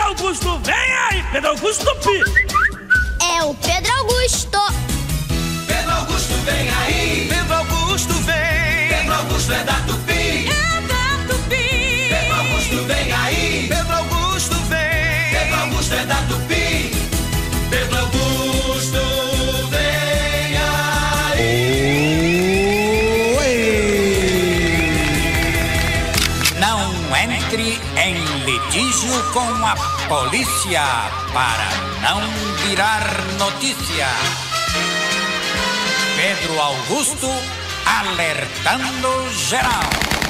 Augusto, vem aí, Pedro Augusto Pi. É o Pedro Augusto. Pedro Augusto vem aí. Pedro Augusto vem. Pedro Augusto é da Tupi. É da Tupi. Pedro Augusto vem aí. Pedro Augusto vem. Pedro Augusto é da Tupi. Pedro Augusto vem aí. Não entre em litígio com a polícia para não virar notícia. Pedro Augusto alertando geral.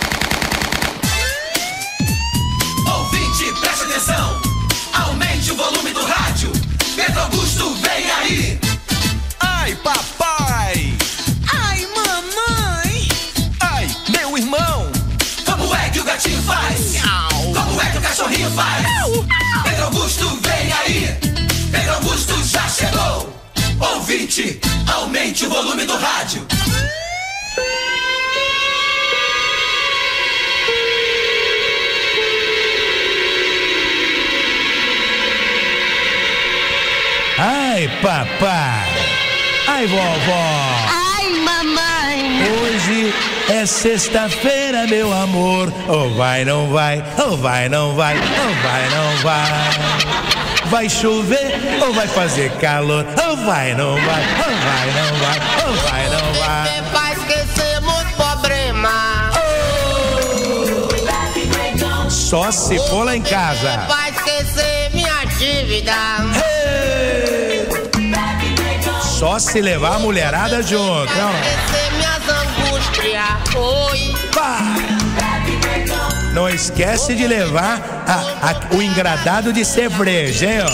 Ouvinte, preste atenção. Aumente o volume do rádio. Pedro Augusto vem aí. Ai, papai. Ai, mamãe. Ai, meu irmão. Como é que o gatinho faz? Como é que o cachorrinho faz? Pedro Augusto vem aí. Pedro Augusto já chegou. Ouvinte, aumente o volume do rádio. Ai, papai. Ai, vovó. Ai, mamãe. Hoje é sexta-feira, meu amor. Oh, vai, não vai. Oh, vai, não vai. Oh, vai, não vai. Vai chover ou vai fazer calor? Oh, vai, não vai. Oh, vai, não vai. Oh, vai, não vai. Pra esquecermos problema. Só se for lá em casa. Pra esquecer minha dívida. Hey! Só se levar a mulherada junto. Pra esquecer minhas angústias. Oi. Vai. Não esquece de levar o engradado de cerveja, hein, ó.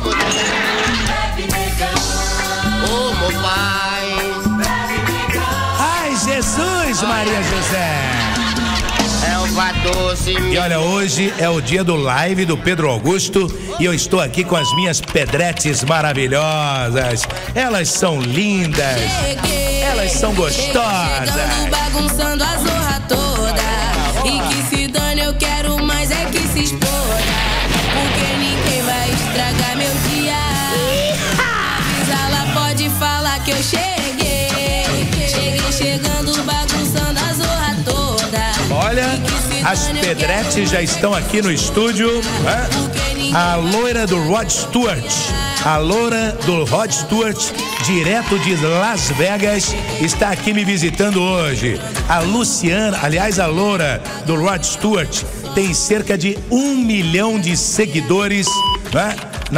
Ô, meu pai. Ai, Jesus, Maria José. É o doce. E olha, hoje é o dia do live do Pedro Augusto e eu estou aqui com as minhas pedretes maravilhosas. Elas são lindas, elas são gostosas. Chegando, bagunçando a zorra toda. E que se dane, eu quero mais é que se exploda. Porque ninguém vai estragar meu dia. Avisa lá, pode falar que eu cheguei. Cheguei chegando, bagunçando a zorra toda. Olha, as pedretes já estão aqui no estúdio, né? A loira do Rod Stewart, a loira do Rod Stewart, direto de Las Vegas, está aqui me visitando hoje. A Luciana, aliás, a loira do Rod Stewart, tem cerca de 1 milhão de seguidores, né?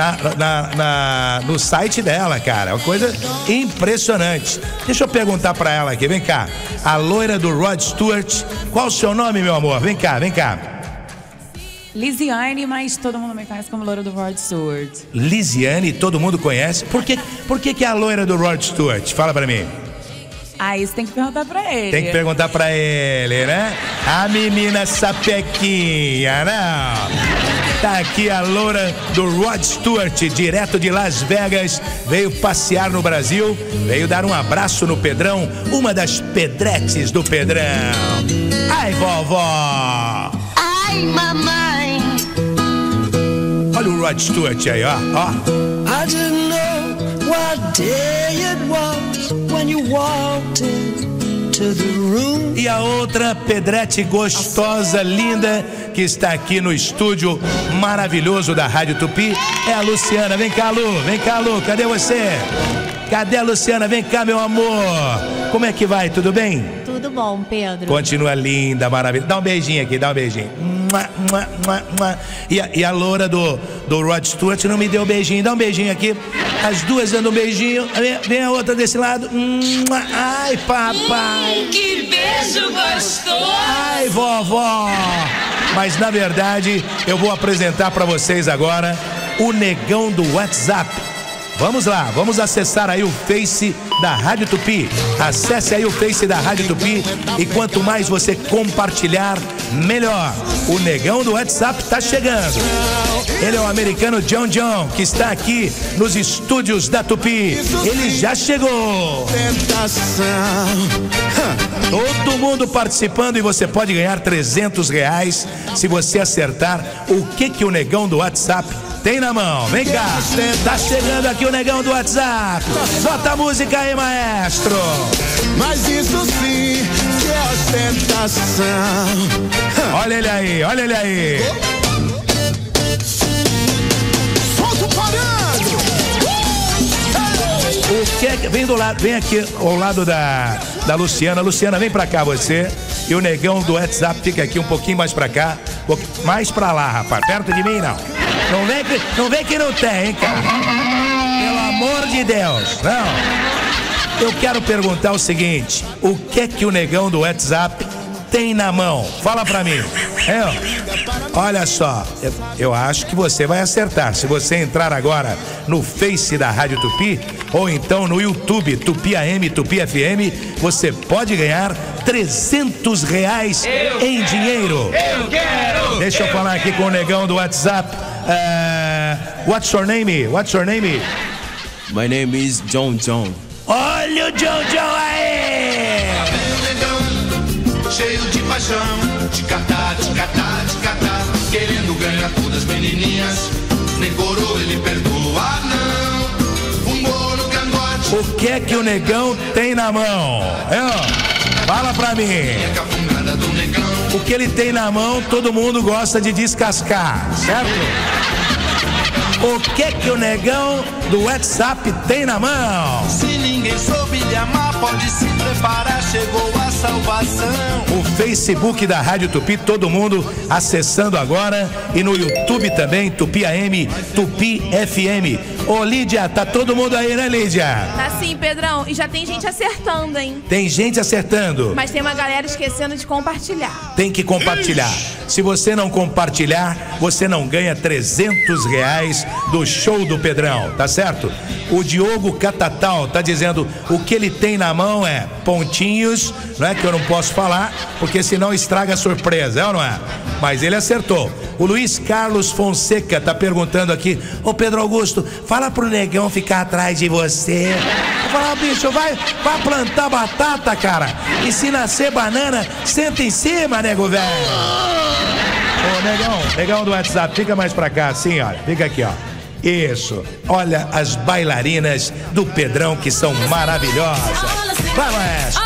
No site dela, cara. Uma coisa impressionante. Deixa eu perguntar pra ela aqui, vem cá. A loira do Rod Stewart, qual o seu nome, meu amor? Vem cá, vem cá. Lisiane, mas todo mundo me conhece como loira do Rod Stewart. Lisiane, todo mundo conhece. Por que é a loira do Rod Stewart? Fala pra mim. Ah, isso tem que perguntar pra ele. Tem que perguntar pra ele, né? A menina sapequinha, não. Tá aqui a loura do Rod Stewart, direto de Las Vegas. Veio passear no Brasil, veio dar um abraço no Pedrão, uma das pedretes do Pedrão. Ai, vovó. Ai, mamãe. Olha o Rod Stewart aí, ó. I didn't know what day it was when you walked into the room. E a outra pedrete gostosa, linda, que está aqui no estúdio maravilhoso da Rádio Tupi, é a Luciana. Vem cá, Lu. Vem cá, Lu. Cadê você? Cadê a Luciana? Vem cá, meu amor. Como é que vai? Tudo bem? Tudo bom, Pedro. Continua linda, maravilhosa. Dá um beijinho aqui, dá um beijinho. E a loura do Rod Stewart não me deu beijinho. Dá um beijinho aqui. As duas dando um beijinho. Vem a outra desse lado. Ai, papai. Que beijo gostoso. Ai, vovó. Mas na verdade, eu vou apresentar para vocês agora o negão do WhatsApp. Vamos lá, vamos acessar aí o Face da Rádio Tupi. Acesse aí o Face da Rádio Tupi e quanto mais você compartilhar, melhor. O negão do WhatsApp tá chegando. Ele é o americano John, que está aqui nos estúdios da Tupi. Ele já chegou. Todo mundo participando e você pode ganhar R$300 se você acertar o que o negão do WhatsApp tem na mão. Vem cá, tá chegando aqui o negão do WhatsApp. Bota a música aí, maestro. Mas isso sim que é ostentação. Olha ele aí, olha ele aí. Solta o parando. O que é que... Vem do lado, vem aqui ao lado da Luciana. Luciana, vem pra cá você. E o negão do WhatsApp fica aqui um pouquinho mais pra cá. Mais pra lá, rapaz. Perto de mim, não. Não vem que não tem, hein, cara. Pelo amor de Deus. Não. Eu quero perguntar o seguinte. O que é que o negão do WhatsApp tem na mão? Fala pra mim. Olha só, eu acho que você vai acertar. Se você entrar agora no Face da Rádio Tupi, ou então no YouTube, Tupi AM, Tupi FM, você pode ganhar R$300 em dinheiro. Eu quero! Deixa eu falar aqui com o negão do WhatsApp. What's your name? What's your name? My name is John John. Olha o John John aí! Cheio de paixão, de catar, querendo ganhar todas as menininhas. Nem coroa ele perdoa, não. Fumou no cangote. O que é que o negão tem na mão? Fala pra mim. O que ele tem na mão, todo mundo gosta de descascar, certo? O que é que o negão do WhatsApp tem na mão? Se ninguém soube lhe amar, pode se preparar, chegou a salvação. O Facebook da Rádio Tupi, todo mundo acessando agora. E no YouTube também, Tupi AM, Tupi FM. Ô Lídia, tá todo mundo aí, né, Lídia? Tá sim, Pedrão. E já tem gente acertando, hein? Tem gente acertando. Mas tem uma galera esquecendo de compartilhar. Tem que compartilhar. Se você não compartilhar, você não ganha R$300 do show do Pedrão, tá certo? O Diogo Catatal tá dizendo o que ele tem na mão é pontinhos, não é que eu não posso falar, porque senão estraga a surpresa, é ou não é? Mas ele acertou. O Luiz Carlos Fonseca tá perguntando aqui, ô Pedro Augusto, fala pro negão ficar atrás de você. Eu falo, bicho, vai plantar batata, cara, e se nascer banana, senta em cima, nego velho. Ô, negão do WhatsApp, fica mais pra cá, assim, olha, fica aqui, ó. Isso, olha as bailarinas do Pedrão que são maravilhosas. Vai, maestro.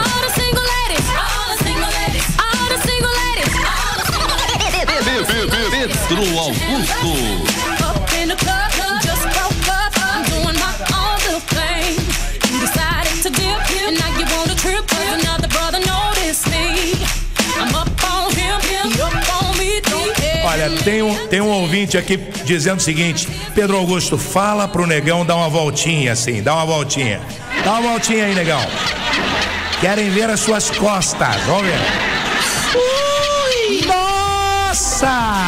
Pedro Augusto. Olha, tem um ouvinte aqui dizendo o seguinte: Pedro Augusto, fala pro negão dar uma voltinha assim, dá uma voltinha. Dá uma voltinha aí, negão. Querem ver as suas costas, vamos ver. Ui, nossa!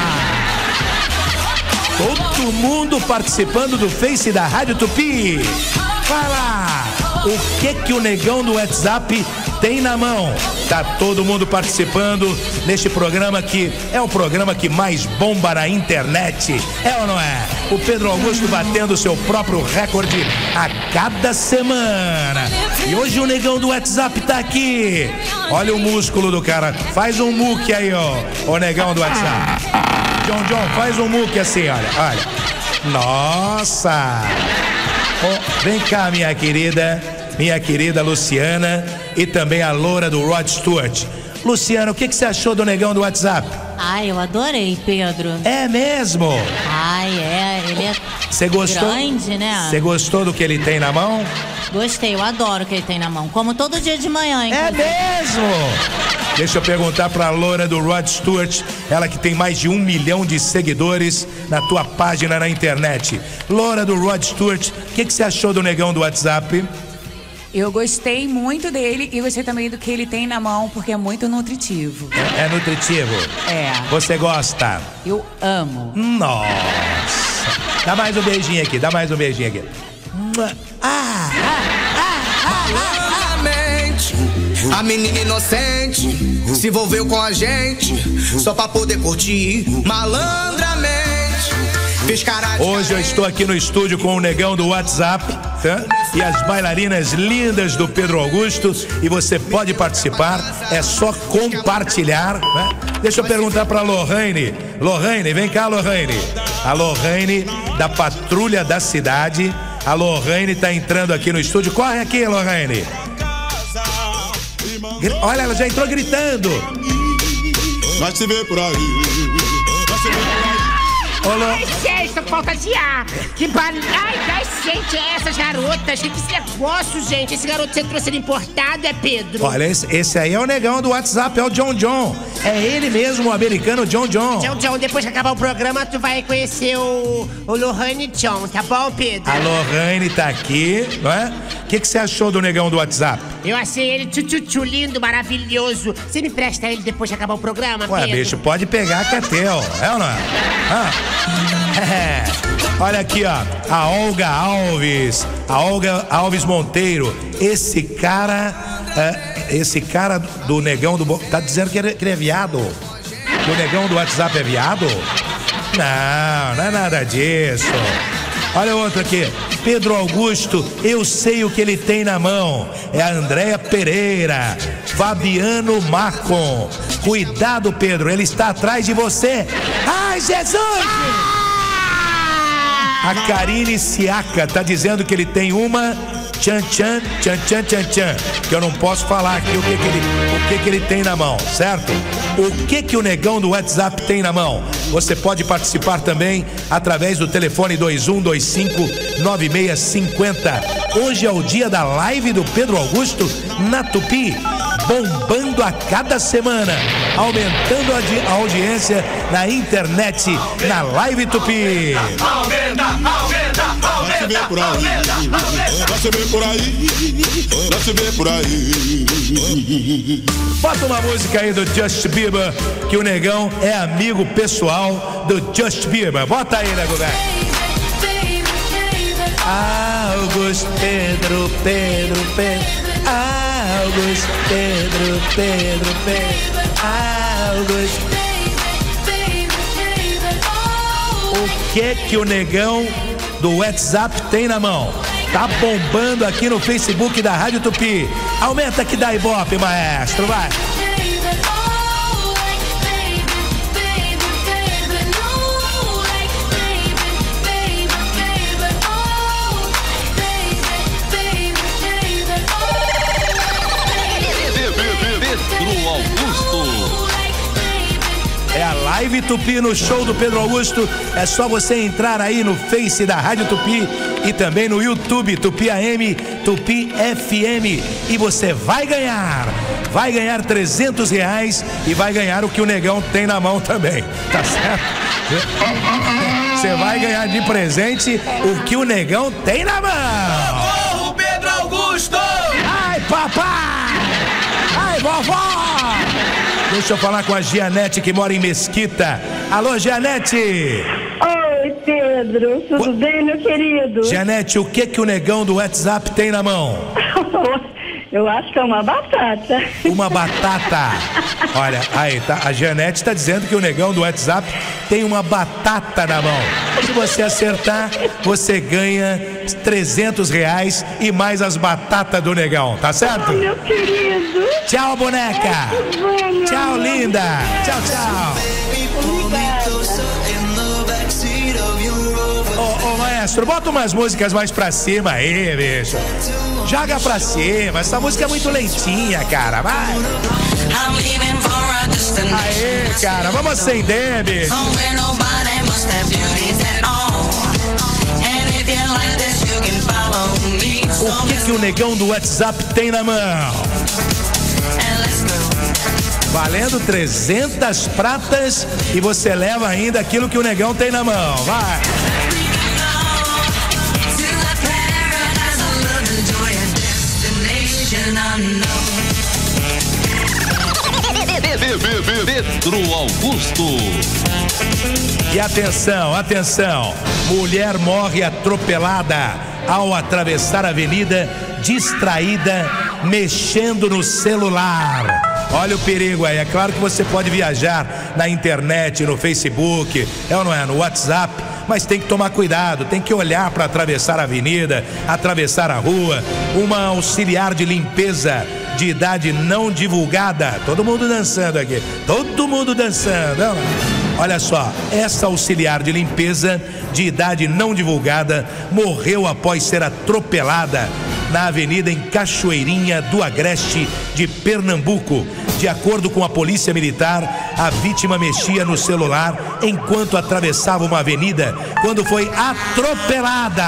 Todo mundo participando do Face da Rádio Tupi. Fala! O que o negão do WhatsApp tem na mão? Tá todo mundo participando neste programa que é o programa que mais bomba na internet. É ou não é? O Pedro Augusto batendo seu próprio recorde a cada semana. E hoje o negão do WhatsApp tá aqui. Olha o músculo do cara. Faz um muque aí, ó. O negão do WhatsApp. John, faz um muque assim, olha. Nossa! Oh, vem cá, minha querida Luciana e também a loura do Rod Stewart. Luciana, o que você achou do negão do WhatsApp? Ai, eu adorei, Pedro. É mesmo? Ai, ele é grande, né? Você gostou do que ele tem na mão? Gostei, eu adoro o que ele tem na mão. Como todo dia de manhã, inclusive. É mesmo? Deixa eu perguntar pra loura do Rod Stewart, ela que tem mais de 1 milhão de seguidores na tua página na internet. Loura do Rod Stewart, o que você achou do negão do WhatsApp? Eu gostei muito dele e gostei também do que ele tem na mão, porque é muito nutritivo. É nutritivo? É. Você gosta? Eu amo. Nossa. Dá mais um beijinho aqui, A menina inocente se envolveu com a gente só pra poder curtir malandramente. Hoje eu estou aqui no estúdio com o negão do WhatsApp, tá? E as bailarinas lindas do Pedro Augusto. E você pode participar, é só compartilhar, né? Deixa eu perguntar pra Lohane. Lohane, vem cá, Lohane. A Lorraine, da Patrulha da Cidade. A Lorraine tá entrando aqui no estúdio. Corre aqui, Lorraine. Olha, ela já entrou gritando. Vai se ver por aí. Vai se ver por aí. Ai, gente, tô com falta de ar. Que barulho. Ai, gente, essas garotas. Que esse negócio, gente? Esse garoto que você trouxe importado é Pedro? Olha, esse aí é o negão do WhatsApp, é o John John. É ele mesmo, o americano John John. John John, depois que acabar o programa, tu vai conhecer o Lorraine John, tá bom, Pedro? A Lorraine tá aqui, não é? O que você achou do negão do WhatsApp? Eu achei ele tchu lindo, maravilhoso. Você me empresta ele depois que acabar o programa, Ué, Pedro? bicho, pode pegar que é teu, é ou não é? Olha aqui, ó, a Olga Alves Monteiro. Esse cara do negão do... Tá dizendo que ele é viado? Que o negão do WhatsApp é viado? Não é nada disso. Olha outro aqui. Pedro Augusto, eu sei o que ele tem na mão. É a Andréia Pereira. Fabiano Marcon. Cuidado, Pedro, ele está atrás de você. Ai, Jesus! A Karine Siaka tá dizendo que ele tem uma tchan, que eu não posso falar aqui o que ele tem na mão, certo? O que o negão do WhatsApp tem na mão? Você pode participar também através do telefone 2125-9650. Hoje é o dia da live do Pedro Augusto na Tupi, bombando a cada semana, aumentando a audiência na internet, na Live Tupi. Vai se ver por aí. Vai se ver por aí. Vai se ver por aí. Bota uma música aí do Justin Bieber, que o negão é amigo pessoal do Justin Bieber. Bota aí, nego velho. Augusto, Pedro. Augusto, Pedro. Augusto. O que o negão do WhatsApp tem na mão? Tá bombando aqui no Facebook da Rádio Tupi. Aumenta que dá ibope, maestro, vai. Pedro Augusto. É a Live Tupi no show do Pedro Augusto. É só você entrar aí no Face da Rádio Tupi e também no YouTube, Tupi AM, Tupi FM. E você vai ganhar R$300 e vai ganhar o que o negão tem na mão também, tá certo? Você vai ganhar de presente o que o negão tem na mão. Socorro, Pedro Augusto! Ai, papai! Ai, vovó! Deixa eu falar com a Gianete, que mora em Mesquita. Alô, Gianete! Oi, Pedro. Tudo bem, meu querido? Gianete, o que o negão do WhatsApp tem na mão? Eu acho que é uma batata. Uma batata. Olha, aí, tá, a Gianete tá dizendo que o negão do WhatsApp tem uma batata na mão. Se você acertar, você ganha R$300 e mais as batatas do negão, tá certo? Oh, meu querido. Tchau, boneca. Bom, tchau, linda. Tchau, tchau. Ô, maestro, bota umas músicas mais pra cima aí, bicho. Joga pra cima. Essa música é muito lentinha, cara. Vai. Aê, cara. Vamos acender, bicho. O que o negão do WhatsApp tem na mão? Valendo 300 pratas e você leva ainda aquilo que o negão tem na mão. Vai. Pedro Augusto. E atenção, mulher morre atropelada ao atravessar a avenida, distraída, mexendo no celular. Olha o perigo aí. É claro que você pode viajar na internet, no Facebook, ou não é, no WhatsApp, mas tem que tomar cuidado, tem que olhar para atravessar a avenida, atravessar a rua. Uma auxiliar de limpeza de idade não divulgada. Todo mundo dançando aqui. Todo mundo dançando. Olha só, essa auxiliar de limpeza de idade não divulgada morreu após ser atropelada na avenida em Cachoeirinha do Agreste de Pernambuco. De acordo com a polícia militar, a vítima mexia no celular enquanto atravessava uma avenida quando foi atropelada.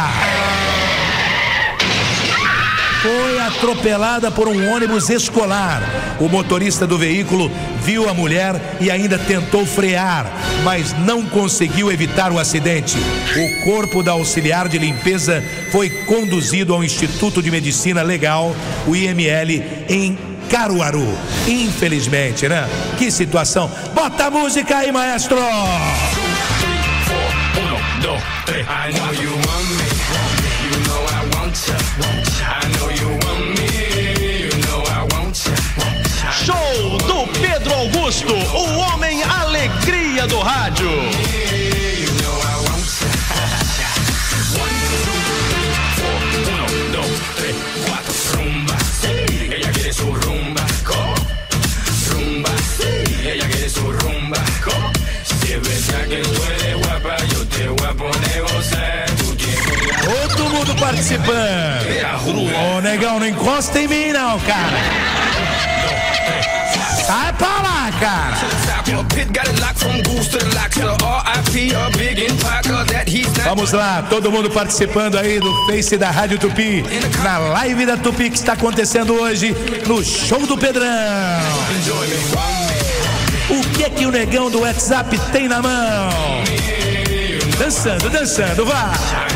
Foi atropelada por um ônibus escolar. O motorista do veículo viu a mulher e ainda tentou frear, mas não conseguiu evitar o acidente. O corpo da auxiliar de limpeza foi conduzido ao Instituto de Medicina Legal, o IML, em Caruaru. Infelizmente, né? Que situação. Bota a música aí, maestro! Show do Pedro Augusto, o homem alegria do rádio. Todo mundo participando. Ô, negão, não encosta em mim não, cara. Sai pra lá, cara. Vamos lá, todo mundo participando aí do Face da Rádio Tupi, na live da Tupi que está acontecendo hoje no Show do Pedrão. O que é que o negão do WhatsApp tem na mão? Dançando, dançando, vá.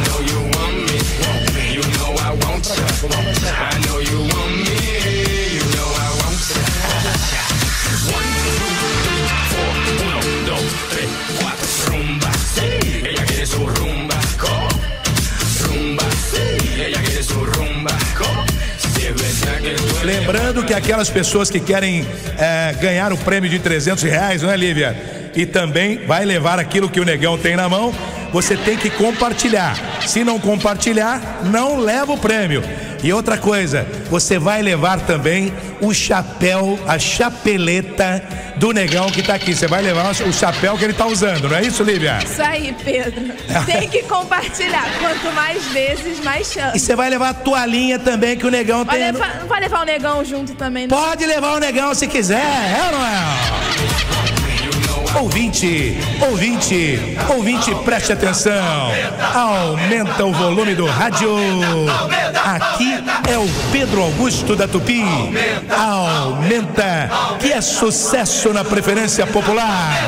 Lembrando que aquelas pessoas que querem ganhar o prêmio de R$300, não é, Lívia? E também vai levar aquilo que o negão tem na mão, você tem que compartilhar. Se não compartilhar, não leva o prêmio. E outra coisa, você vai levar também o chapéu, a chapeleta do negão que tá aqui. Você vai levar o chapéu que ele tá usando, não é isso, Lívia? Isso aí, Pedro. Tem que compartilhar. Quanto mais vezes, mais chance. E você vai levar a toalhinha também que o negão tem. Não vai levar o negão junto também, não? Pode levar o negão se quiser, é ou não é? Ouvinte, preste atenção. Aumenta o volume do rádio. Aqui é o Pedro Augusto da Tupi. Aumenta, que é sucesso na preferência popular.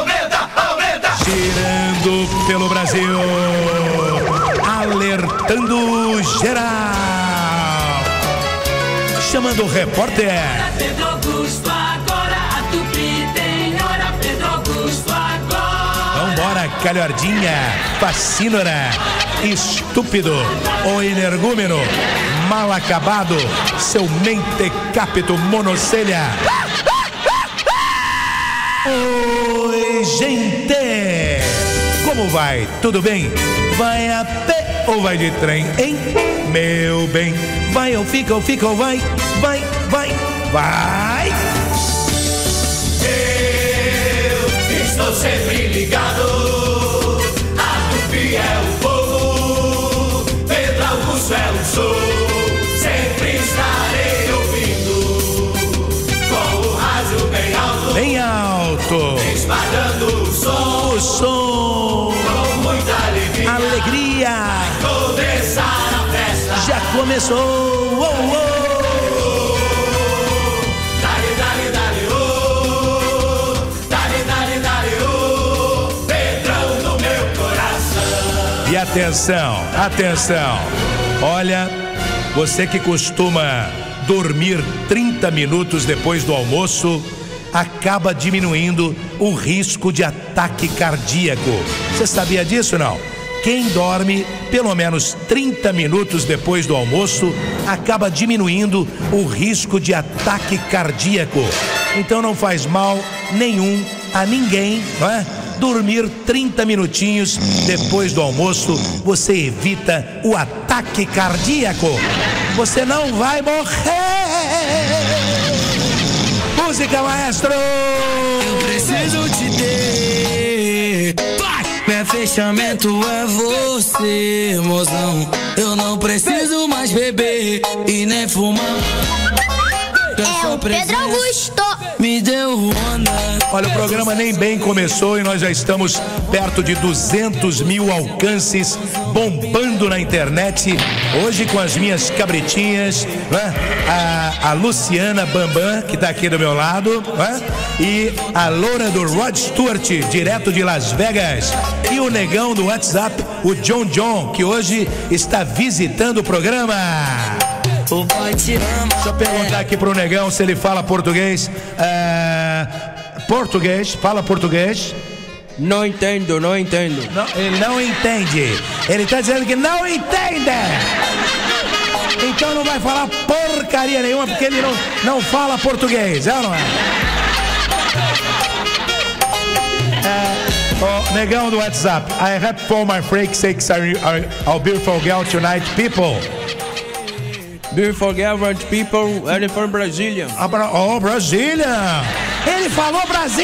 Girando pelo Brasil, alertando geral. Chamando o repórter. Pedro Augusto agora, a Tupi tem hora. Pedro Augusto agora. Vambora, calhordinha, fascínora, estúpido, o energúmeno, mal acabado, seu mentecapto monocelha. Oi, gente! Como vai? Tudo bem? Vai a pé ou vai de trem, hein? Meu bem, vai ou fica ou vai, vai, vai, vai! Eu estou sempre ligado, a Tupi é o povo, Pedro Augusto é o show, sempre estarei ouvindo, com o rádio bem alto, bem alto, espalhando o som, com muita alegria, vai começar a festa, já começou, E atenção, atenção, olha, você que costuma dormir 30 minutos depois do almoço, acaba diminuindo o risco de ataque cardíaco. Você sabia disso, não? Quem dorme pelo menos 30 minutos depois do almoço acaba diminuindo o risco de ataque cardíaco. Então não faz mal nenhum a ninguém, não é? Dormir 30 minutinhos depois do almoço, você evita o ataque cardíaco. Você não vai morrer. Música, maestro! Eu preciso te ter. fechamento é você, mozão. Eu não preciso mais beber e nem fumar. É o Pedro Augusto. Me deu onda. Olha, o programa nem bem começou e nós já estamos perto de 200 mil alcances, bombando na internet. Hoje com as minhas cabritinhas, né? A Luciana Bambam, que tá aqui do meu lado, né? E a loura do Rod Stewart, direto de Las Vegas. E o negão do WhatsApp, o John John, que hoje está visitando o programa. O pai te ama. Deixa eu perguntar aqui pro negão se ele fala português. Português, fala português. Não entendo, não entendo. Não, ele não entende. Ele tá dizendo que não entende. Então não vai falar porcaria nenhuma porque ele não fala português, é ou não é? Negão do WhatsApp. I have for my freaks sakes I'll be for girl tonight, people. Beautiful Gabbard people, and from Brasília. Oh, Brasília! Ele falou Brasil!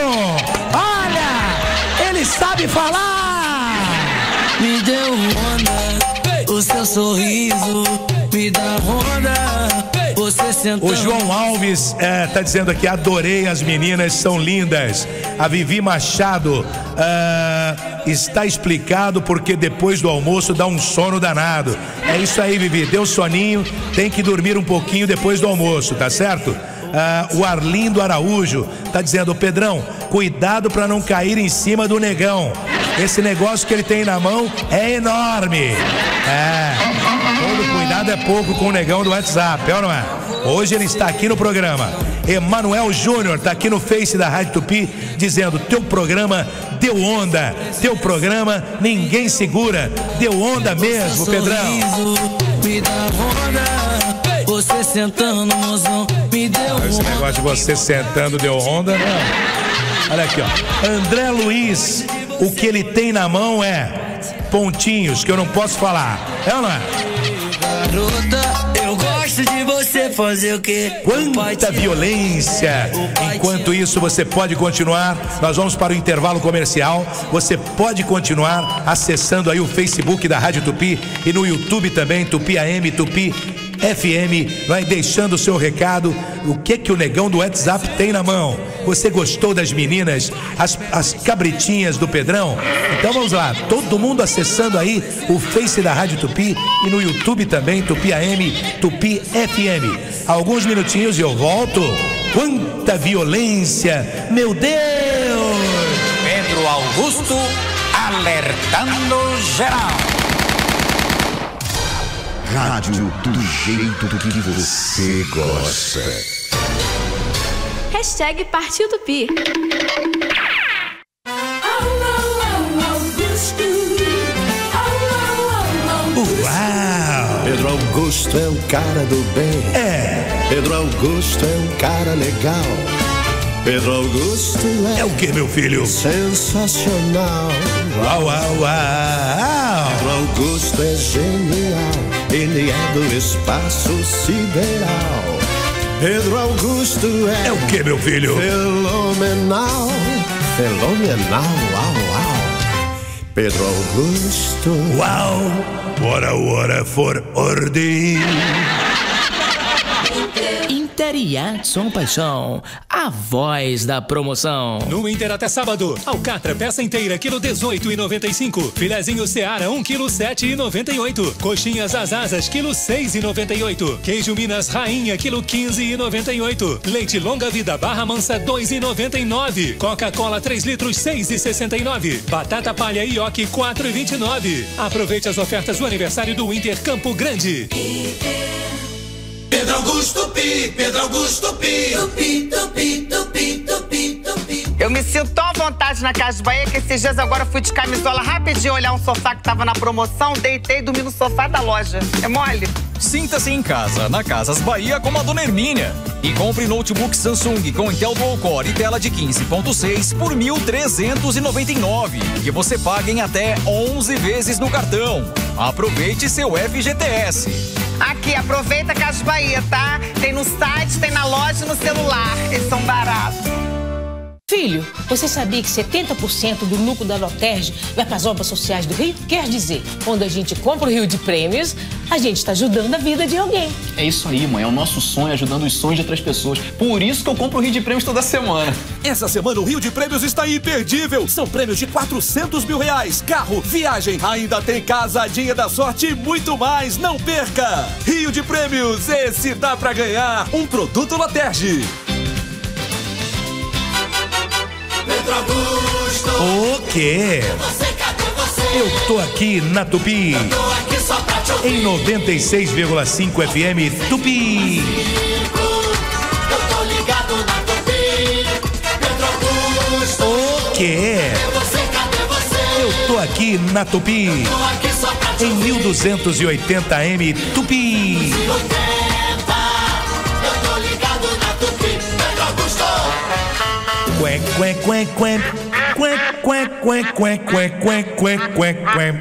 Olha! Ele sabe falar! Me deu onda, o seu sorriso me dá onda. Você sentando. O João Alves tá dizendo aqui: adorei, as meninas são lindas. A Vivi Machado está explicado porque depois do almoço dá um sono danado. É isso aí, Vivi, deu soninho, tem que dormir um pouquinho depois do almoço, tá certo? O Arlindo Araújo tá dizendo: Pedrão, cuidado pra não cair em cima do negão. Esse negócio que ele tem na mão é enorme. Todo cuidado é pouco com o negão do WhatsApp, é ou não é? Hoje ele está aqui no programa. Emanuel Júnior está aqui no Face da Rádio Tupi dizendo: teu programa deu onda, teu programa ninguém segura, deu onda mesmo, Pedrão. Me dá onda, você sentando, mozão, me deu onda. Esse negócio de você sentando deu onda, não. Olha aqui, ó. André Luiz, o que ele tem na mão é pontinhos que eu não posso falar, é ou não é? Garota, eu gosto de você fazer o quê? Quanta violência! Enquanto isso, você pode continuar. Nós vamos para o intervalo comercial. Você pode continuar acessando aí o Facebook da Rádio Tupi e no YouTube também, Tupi AM, Tupi FM, vai deixando o seu recado. O que o negão do WhatsApp tem na mão? Você gostou das meninas, as cabritinhas do Pedrão? Então vamos lá, todo mundo acessando aí o Face da Rádio Tupi e no YouTube também, Tupi AM, Tupi FM. Alguns minutinhos e eu volto. Quanta violência, meu Deus! Pedro Augusto alertando geral. Rádio do jeito que você gosta. Hashtag Partiu Tupi. Uau! Pedro Augusto é um cara do bem. É. Pedro Augusto é um cara legal. Pedro Augusto é o que, meu filho? Sensacional. Uau, uau, uau. Pedro Augusto é genial. Ele é do espaço sideral. Pedro Augusto é o que, meu filho? Fenomenal. Fenomenal, uau, uau. Pedro Augusto. Uau. Bora for ordem. Inter Paixão, a voz da promoção. No Inter até sábado, alcatra peça inteira, quilo 18,95. Filezinho Seara, 1 quilo 7,98. Coxinhas Asas, quilo 6,98. Queijo Minas Rainha, quilo 15,98. Leite Longa Vida Barra Mansa, 2,99. Coca-Cola 3 litros, 6,69. Batata Palha Ioki, 4,29. Aproveite as ofertas do aniversário do Inter Campo Grande. Pedro Augusto Pi, Pedro Augusto Pi, Tupi, Tupi, Tupi, Tupi, Tupi. Eu me sinto tão à vontade na Casa Bahia que esses dias agora fui de camisola rapidinho olhar um sofá que tava na promoção, deitei e dormi no sofá da loja. É mole? Sinta-se em casa, na Casas Bahia com a Dona Hermínia. E compre notebook Samsung com Intel Dual Core e tela de 15.6 por R$ 1.399. Que você pague em até 11 vezes no cartão. Aproveite seu FGTS. Aqui, aproveita a Casas Bahia, tá? Tem no site, tem na loja e no celular. Eles são baratos. Filho, você sabia que 70% do lucro da Loterge vai para as obras sociais do Rio? Quer dizer, quando a gente compra o Rio de Prêmios, a gente está ajudando a vida de alguém. É isso aí, mãe. É o nosso sonho, ajudando os sonhos de outras pessoas. Por isso que eu compro o Rio de Prêmios toda semana. Essa semana o Rio de Prêmios está imperdível. São prêmios de R$400 mil. Carro, viagem, ainda tem casadinha da sorte e muito mais. Não perca! Rio de Prêmios, esse dá pra ganhar. Um produto Loterge. Pedro Augusto. O quê? Eu tô aqui na Tupi. Eu tô aqui só pra te ouvir. Em 96,5 FM Tupi. Eu tô ligado na Tupi. Pedro Augusto. O quê? Cadê você? Eu tô aqui na Tupi. Eu tô aqui só pra te em 1280 AM Tupi. Eu tô ligado na Tupi. Pedro Augusto. Quen, quen, quen, quen. Quen, quen, quen, quen, quen, quen, quen, quen, quen.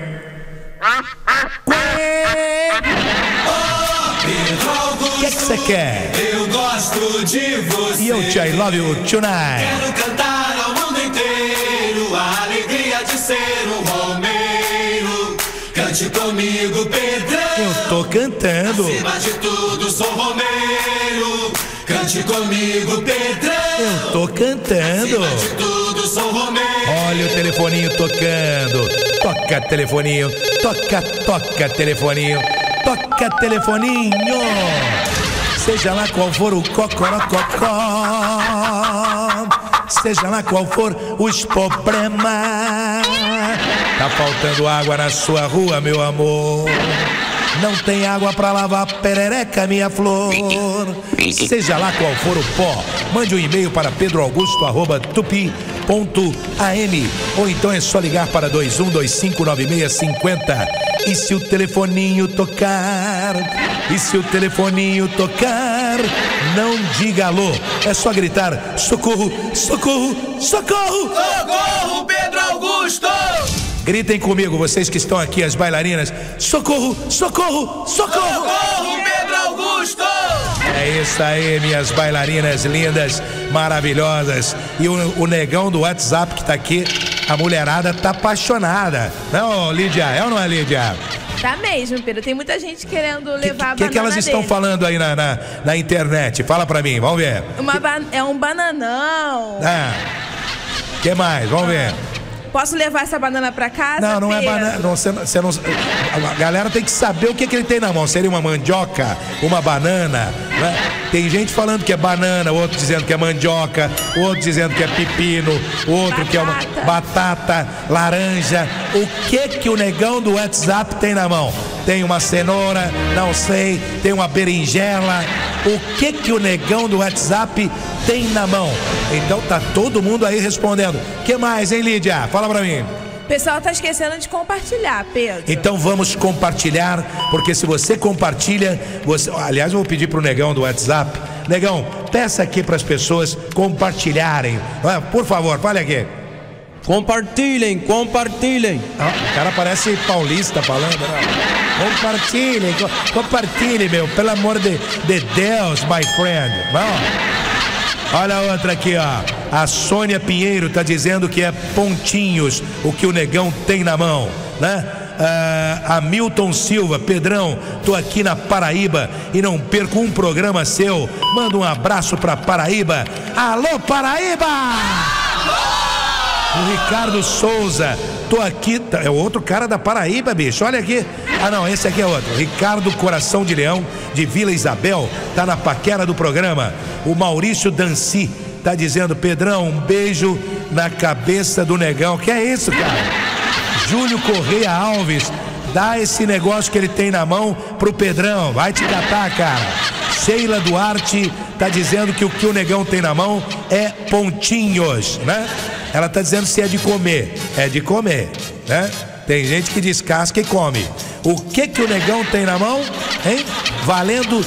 O que você quer? Eu gosto de você. E eu te I love you tonight. Quero cantar ao mundo inteiro a alegria de ser um romeiro. Cante comigo, Pedrão. Eu tô cantando. Acima de tudo, sou romeiro. Cante comigo, Pedrão. Eu tô cantando. Acima de tudo, sou romeiro. Olha o telefoninho tocando. Toca telefoninho. Toca, toca telefoninho. Toca telefoninho. Seja lá qual for o cocorococó, seja lá qual for os problemas. Tá faltando água na sua rua, meu amor. Não tem água pra lavar perereca, minha flor. Seja lá qual for o pó, mande um e-mail para pedroaugusto@tupi.am, ou então é só ligar para 21259650. E se o telefoninho tocar, não diga alô, é só gritar socorro, socorro, socorro. Socorro, Pedro Augusto. Gritem comigo, vocês que estão aqui, as bailarinas. Socorro, socorro, socorro. Socorro, Pedro Augusto. É isso aí, minhas bailarinas lindas, maravilhosas. E o negão do WhatsApp que tá aqui, a mulherada tá apaixonada. Não, Lídia, é ou não é, Lídia? Tá mesmo, Pedro. Tem muita gente querendo levar a banana O que elas estão falando aí na internet? Fala pra mim, vamos ver. É um bananão. Que mais? Vamos ver. Posso levar essa banana pra casa? Não é banana. Você não, a galera tem que saber o que ele tem na mão. Seria uma mandioca, uma banana, né? Tem gente falando que é banana, outro dizendo que é mandioca, outro dizendo que é pepino, outro que é uma batata, laranja. O que o negão do WhatsApp tem na mão? Tem uma cenoura, não sei, tem uma berinjela. O que o negão do WhatsApp tem na mão? Então tá todo mundo aí respondendo. O que mais, hein, Lídia? Fala pra mim. O pessoal tá esquecendo de compartilhar, Pedro. Então vamos compartilhar, porque se você compartilha, aliás, eu vou pedir pro negão do WhatsApp. Negão, peça aqui pras pessoas compartilharem. Por favor, fale aqui. Compartilhem. O cara parece paulista falando, né? Compartilhem, meu, pelo amor de Deus, my friend. Bom, olha a outra aqui, ó. A Sônia Pinheiro tá dizendo que é pontinhos o que o negão tem na mão, né? Hamilton Silva, Pedrão, tô aqui na Paraíba e não perco um programa seu. Manda um abraço pra Paraíba. Alô, Paraíba! O Ricardo Souza, tô aqui, é o outro cara da Paraíba, bicho, olha aqui. Não, esse aqui é outro. Ricardo Coração de Leão, de Vila Isabel, tá na paquera do programa. O Maurício Danci tá dizendo: Pedrão, um beijo na cabeça do negão. Que é isso, cara? Júlio Correia Alves, dá esse negócio que ele tem na mão pro Pedrão, vai te catar, cara. Sheila Duarte tá dizendo que o negão tem na mão é pontinhos, né? Ela tá dizendo se é de comer. É de comer, né? Tem gente que descasca e come. O que o negão tem na mão, hein? Valendo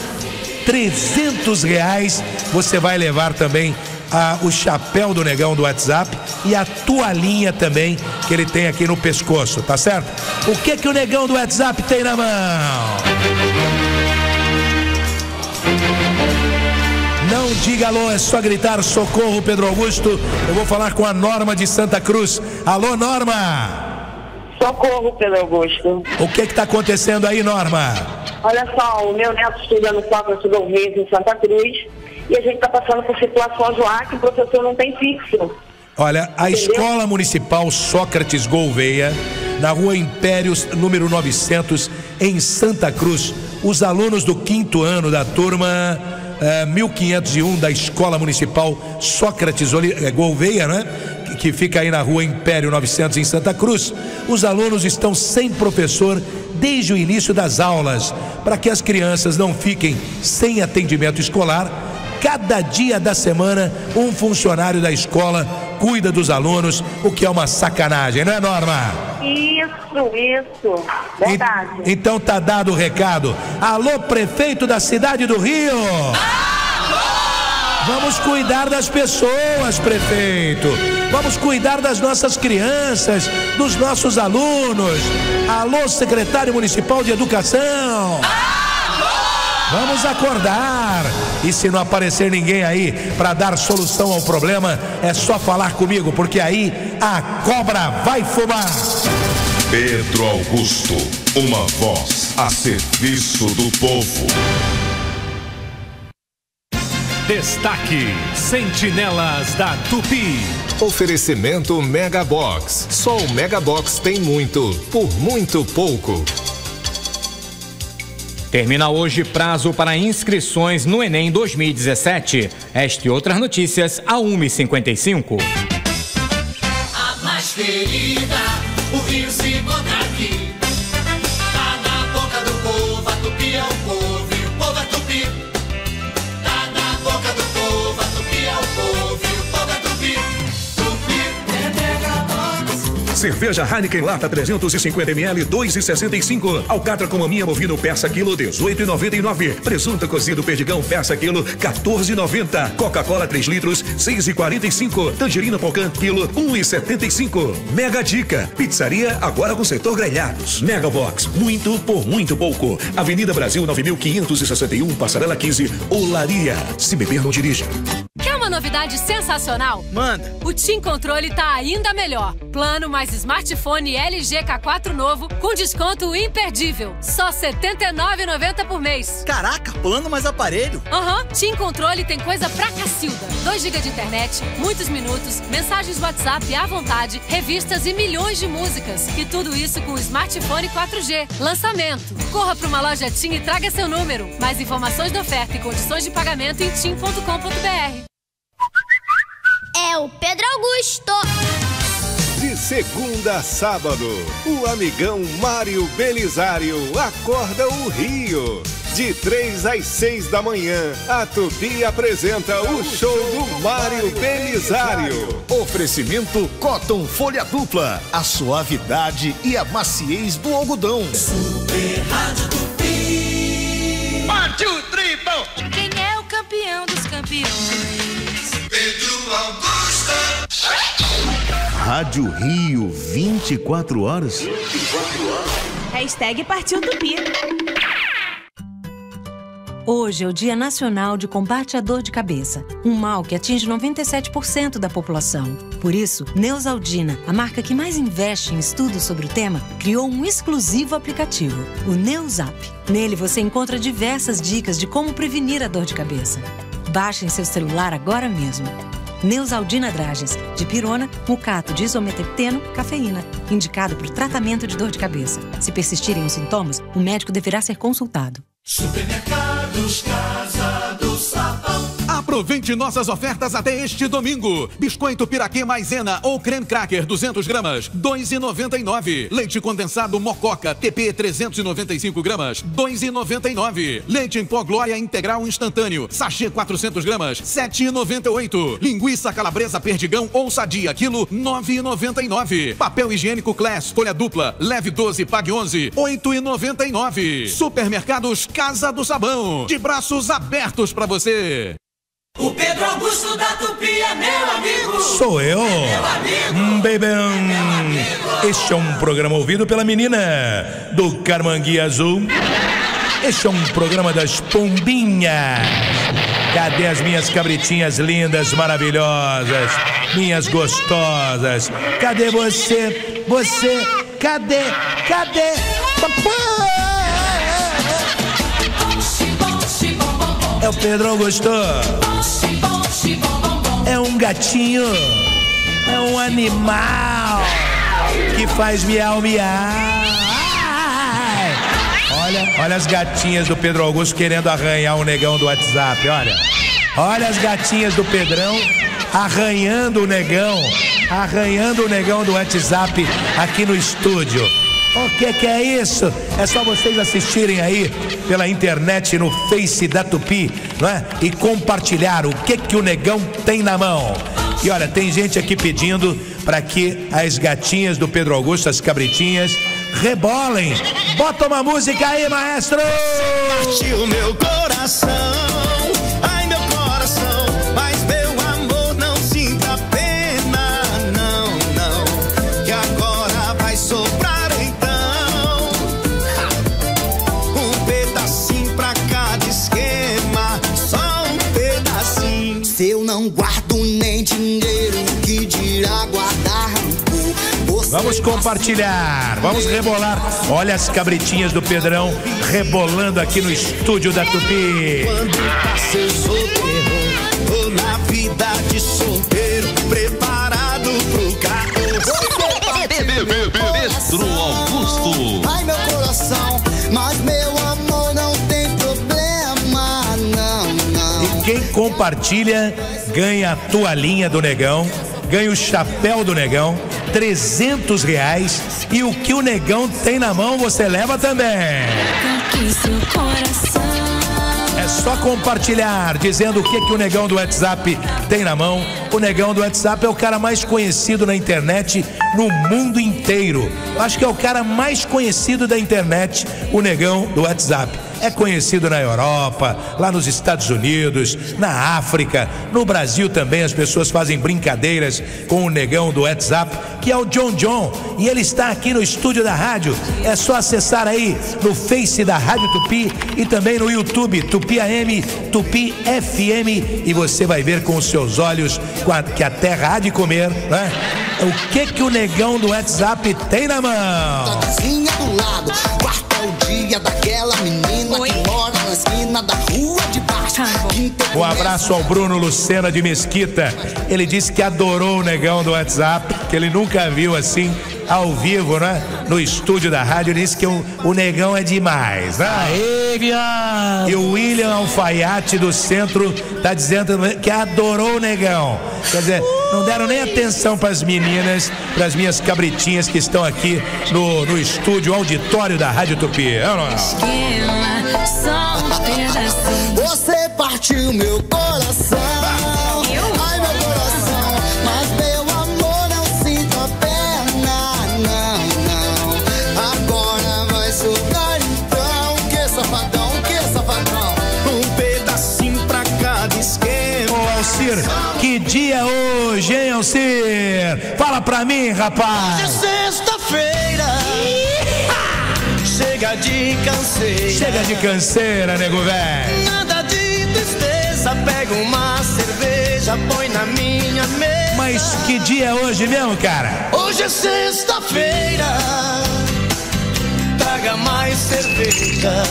R$300. Você vai levar também o chapéu do negão do WhatsApp e a toalhinha também que ele tem aqui no pescoço, tá certo? O que o negão do WhatsApp tem na mão? Não diga alô, é só gritar socorro, Pedro Augusto. Eu vou falar com a Norma de Santa Cruz. Alô, Norma. Socorro, Pedro Augusto. O que está acontecendo aí, Norma? Olha só, o meu neto estuda no Sócrates Gouveia em Santa Cruz e a gente está passando por situações lá que o professor não tem fixo. Olha, a Escola Municipal Sócrates Gouveia, na Rua Impérios, número 900, em Santa Cruz, os alunos do 5º ano da turma 1501 da Escola Municipal Sócrates Gouveia, né? Que fica aí na Rua Império 900 em Santa Cruz. Os alunos estão sem professor desde o início das aulas. Para que as crianças não fiquem sem atendimento escolar, cada dia da semana um funcionário da escola cuida dos alunos, o que é uma sacanagem, não é, Norma? Isso, verdade. Então tá dado o recado. Alô, prefeito da cidade do Rio. Vamos cuidar das pessoas, prefeito. Vamos cuidar das nossas crianças, dos nossos alunos. Alô, secretário municipal de educação. Vamos acordar. E se não aparecer ninguém aí para dar solução ao problema, é só falar comigo, porque aí a cobra vai fumar. Pedro Augusto, uma voz a serviço do povo. Destaque: Sentinelas da Tupi. Oferecimento Megabox. Só o Megabox tem muito, por muito pouco. Termina hoje prazo para inscrições no Enem 2017. Esta e outras notícias a 1h55. A mais querida, o Rio se encontra aqui. Tá na boca do povo, a Tupi é o povo e o povo é Tupi. Tá na boca do povo, a Tupi é o povo e o povo é Tupi. Tupi é Megabox. Cerveja Heineken Lata 350ml, 2,65. Alcatra com maminha bovino peça quilo, 18,99. Presunto cozido perdigão peça quilo, 14,90. Coca-Cola 3 litros, 6,45. Tangerina Polcan quilo, 1,75. Mega Dica, pizzaria agora com setor grelhados. Megabox, muito por muito pouco. Avenida Brasil 9.561, passarela 15, Olaria. Se beber, não dirija. Quer uma novidade sensacional? Manda! O TIM Controle tá ainda melhor. Plano mais smartphone LG K4 novo com desconto imperdível. Só R$ 79,90 por mês. Caraca, plano mais aparelho? Aham, TIM Controle tem coisa pra cacilda. 2 GB de internet, muitos minutos, mensagens WhatsApp à vontade, revistas e milhões de músicas. E tudo isso com o smartphone 4G. Lançamento. Corra pra uma loja TIM e traga seu número. Mais informações da oferta e condições de pagamento em tim.com.br. É o Pedro Augusto. De segunda a sábado, o amigão Mário Belisário acorda o Rio. De 3 às 6 da manhã, a Tupi apresenta o show do Mário Belisário. Oferecimento Cotton Folha Dupla, a suavidade e a maciez do algodão. Super Rádio Tupi. 1, 2, 3, 4. Quem é o campeão dos campeões? Pedro Augusto. Rádio Rio, 24 horas. Hashtag Partiu Tupi. Hoje é o Dia Nacional de Combate à Dor de Cabeça, um mal que atinge 97% da população. Por isso, Neosaldina, a marca que mais investe em estudos sobre o tema, criou um exclusivo aplicativo, o Neusap. Nele você encontra diversas dicas de como prevenir a dor de cabeça. Baixe em seu celular agora mesmo. Neosaldina Drages, de pirona, mucato de isometripteno, cafeína, indicado para o tratamento de dor de cabeça. Se persistirem os sintomas, o médico deverá ser consultado. Supermercados Casa do Sabão. Aproveite nossas ofertas até este domingo. Biscoito Piraquê Maisena ou creme cracker 200 gramas, R$ 2,99. Leite condensado Mococa TP 395 gramas, R$ 2,99. Leite em pó Glória integral instantâneo, sachê 400 gramas, R$ 7,98. Linguiça calabresa perdigão ou sadia, quilo, R$ 9,99. Papel higiênico Class, folha dupla, leve 12, pague 11, R$ 8,99. Supermercados Casa do Sabão, de braços abertos para você. O Pedro Augusto da Tupi é meu amigo. Sou eu. Meu amigo. Baby. Este é um programa ouvido pela menina do Carmanguia Azul. Este é um programa das pombinhas. Cadê as minhas cabritinhas lindas, maravilhosas, minhas gostosas? Cadê você? Cadê? É o Pedrão Gostou. É um gatinho. É um animal que faz miau, miau. Olha as gatinhas do Pedro Augusto querendo arranhar o negão do WhatsApp, olha as gatinhas do Pedrão arranhando o negão do WhatsApp aqui no estúdio. O que é isso? É só vocês assistirem aí pela internet no Face da Tupi, não é? E compartilhar o que o negão tem na mão. E olha, tem gente aqui pedindo para que as gatinhas do Pedro Augusto, as cabritinhas, rebolem. Bota uma música aí, maestro! Partiu meu coração, ai meu coração, mas meu amor não sinta pena, não, que agora vai sobrar então um pedacinho pra cada esquema, só um pedacinho. Se eu não guardo nem dinheiro, que dirá guardar? Vamos compartilhar, vamos rebolar. Olha as cabritinhas do Pedrão rebolando aqui no estúdio da Tupi. Quando passei solteiro, tô na vida de solteiro, preparado pro carro. Pedro Augusto. Ai meu coração, mas meu amor não tem problema, não. E quem compartilha ganha a toalhinha do negão, ganha o chapéu do negão, R$300, e o que o negão tem na mão você leva também. É só compartilhar, dizendo o que o negão do WhatsApp tem na mão. O negão do WhatsApp é o cara mais conhecido na internet no mundo inteiro. Eu acho que é o cara mais conhecido da internet, o negão do WhatsApp. É conhecido na Europa, lá nos Estados Unidos, na África, no Brasil também. As pessoas fazem brincadeiras com o negão do WhatsApp, que é o John, e ele está aqui no estúdio da rádio. É só acessar aí no Face da Rádio Tupi e também no YouTube, Tupi AM, Tupi FM, e você vai ver com os seus olhos que a terra há de comer, né? O que o negão do WhatsApp tem na mão. Vizinha do lado, quarta o dia daquela menina que mora na esquina da rua de baixo. Um abraço ao Bruno Lucena de Mesquita. Ele disse que adorou o negão do WhatsApp, que ele nunca viu assim ao vivo, né? No estúdio da rádio. Ele disse que o negão é demais, né? Aê, viado. E o William Alfaiate do centro tá dizendo que adorou o negão. Quer dizer, não deram nem atenção para as meninas, para as minhas cabritinhas que estão aqui no estúdio auditório da Rádio Tupi. Você partiu meu coração. Ai meu coração, mas meu amor não sinta pena, não. Agora vai sobrar então. Que safadão, um pedacinho pra cada esquema. Ô Alcir, que dia é hoje, hein, Alcir? Fala pra mim, rapaz. Hoje é sexta-feira. Chega de canseira. Chega de canseira, nego velho. Nada de tristeza, pega uma cerveja, põe na minha mesa. Mas que dia é hoje mesmo, cara? Hoje é sexta-feira. Traga mais cerveja.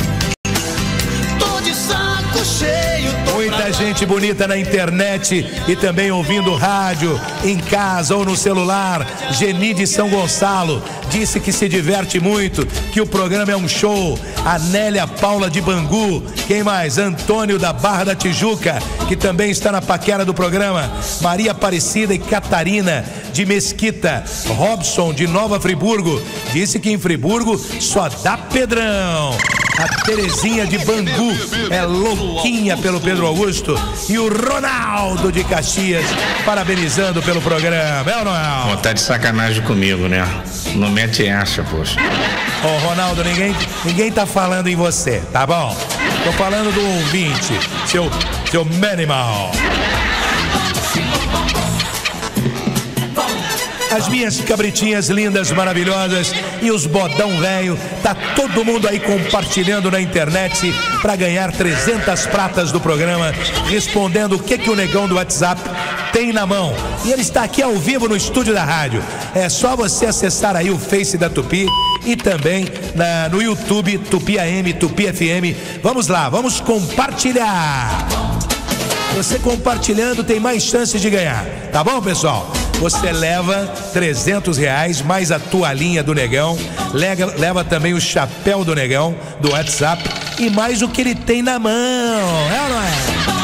Tô de saco cheio. Muita gente bonita na internet e também ouvindo rádio, em casa ou no celular. Geni de São Gonçalo disse que se diverte muito, que o programa é um show. A Nélia Paula de Bangu. Quem mais? Antônio da Barra da Tijuca, que também está na paquera do programa. Maria Aparecida e Catarina de Mesquita. Robson de Nova Friburgo disse que em Friburgo só dá Pedrão. A Terezinha de Bangu é louquinha pelo Pedro Augusto. E o Ronaldo de Caxias parabenizando pelo programa. É ou não é? Tá de sacanagem comigo, né? Não mete essa, poxa. Ô Ronaldo, ninguém tá falando em você, tá bom? Tô falando do ouvinte, seu manimal. as minhas cabritinhas lindas, maravilhosas e os bodão velho. Tá todo mundo aí compartilhando na internet para ganhar 300 pratas do programa, respondendo o que o negão do WhatsApp tem na mão. E ele está aqui ao vivo no estúdio da rádio. É só você acessar aí o Face da Tupi e também no YouTube, Tupi AM, Tupi FM. Vamos lá, vamos compartilhar. Você compartilhando tem mais chances de ganhar, tá bom, pessoal? Você leva R$300 mais a toalhinha do negão, leva também o chapéu do negão do WhatsApp e mais o que ele tem na mão, é ou não é?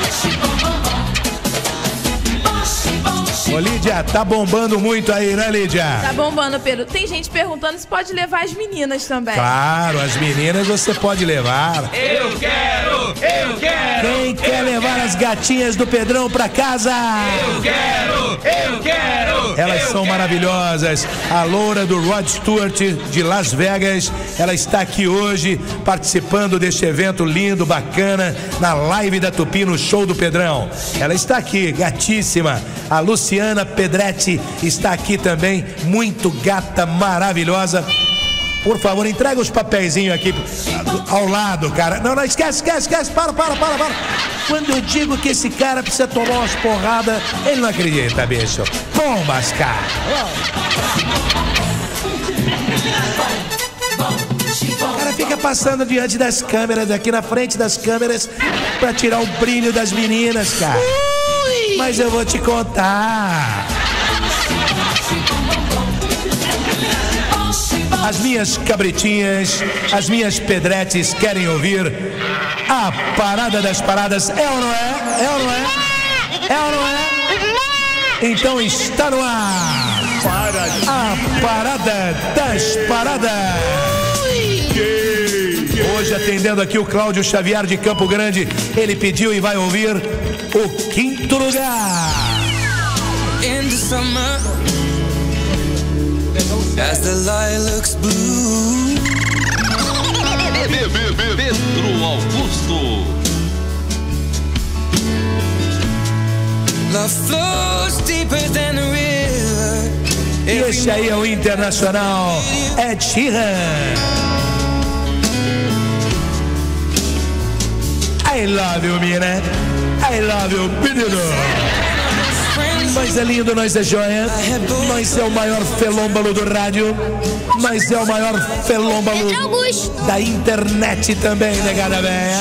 Ô Lídia, tá bombando muito aí, né, Lídia? Tá bombando, Pedro. Tem gente perguntando se pode levar as meninas também. Claro, as meninas você pode levar. Eu quero! Quem quer levar as gatinhas do Pedrão pra casa? Eu quero! Elas são maravilhosas. A loura do Rod Stewart de Las Vegas, ela está aqui hoje participando deste evento lindo, bacana, na live da Tupi, no show do Pedrão. Ela está aqui, gatíssima. A Luciana Pedretti está aqui também, muito gata, maravilhosa. Por favor, entrega os papeizinhos aqui ao lado, cara. Não, esquece. Para. Quando eu digo que esse cara precisa tomar umas porradas, ele não acredita, bicho. Pombas, cara. O cara fica passando diante das câmeras, aqui na frente das câmeras, pra tirar o brilho das meninas, cara. Mas eu vou te contar. As minhas cabritinhas, as minhas pedretes querem ouvir a parada das paradas. É ou não é? É ou não é? É ou não é? Então está no ar a parada das paradas. Hoje atendendo aqui o Cláudio Xavier de Campo Grande, ele pediu e vai ouvir o quinto lugar. In the summer, as the light looks blue. Pedro Augusto. Love flows deeper than the river. E esse aí é o internacional Ed Sheeran. I love you, mina. I love you, menino. Nós é lindo, nós é joia. Nós é o maior felômbalo do rádio. Nós é o maior felômbalo da internet também, negada véia.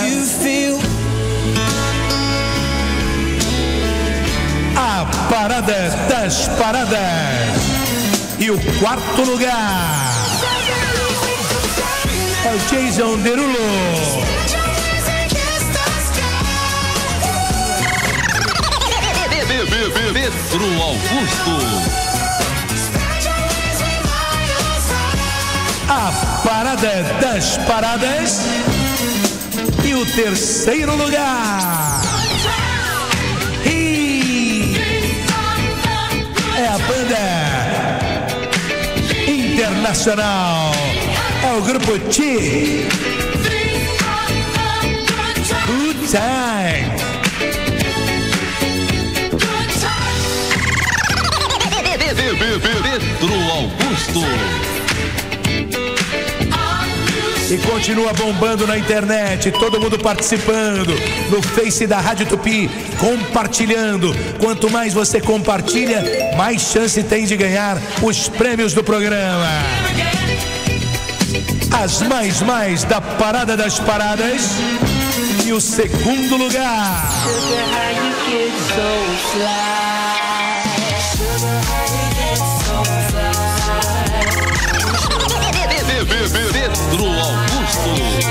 A parada das paradas. E o quarto lugar é o Jason Derulo. Pedro Augusto. A parada das paradas. E o terceiro lugar é a banda internacional. É o grupo T. Good Time. Pedro Augusto. E continua bombando na internet, todo mundo participando no Face da Rádio Tupi, compartilhando. Quanto mais você compartilha, mais chance tem de ganhar os prêmios do programa. As mais da parada das paradas. E o segundo lugar Pedro Augusto.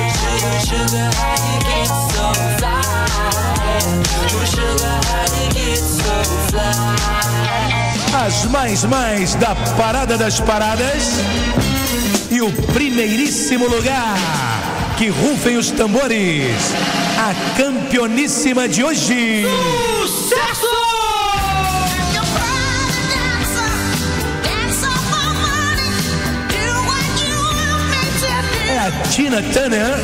As mais da parada das paradas. E o primeiríssimo lugar, que rufem os tambores, a campeoníssima de hoje. Sucesso! É a Tina Turner.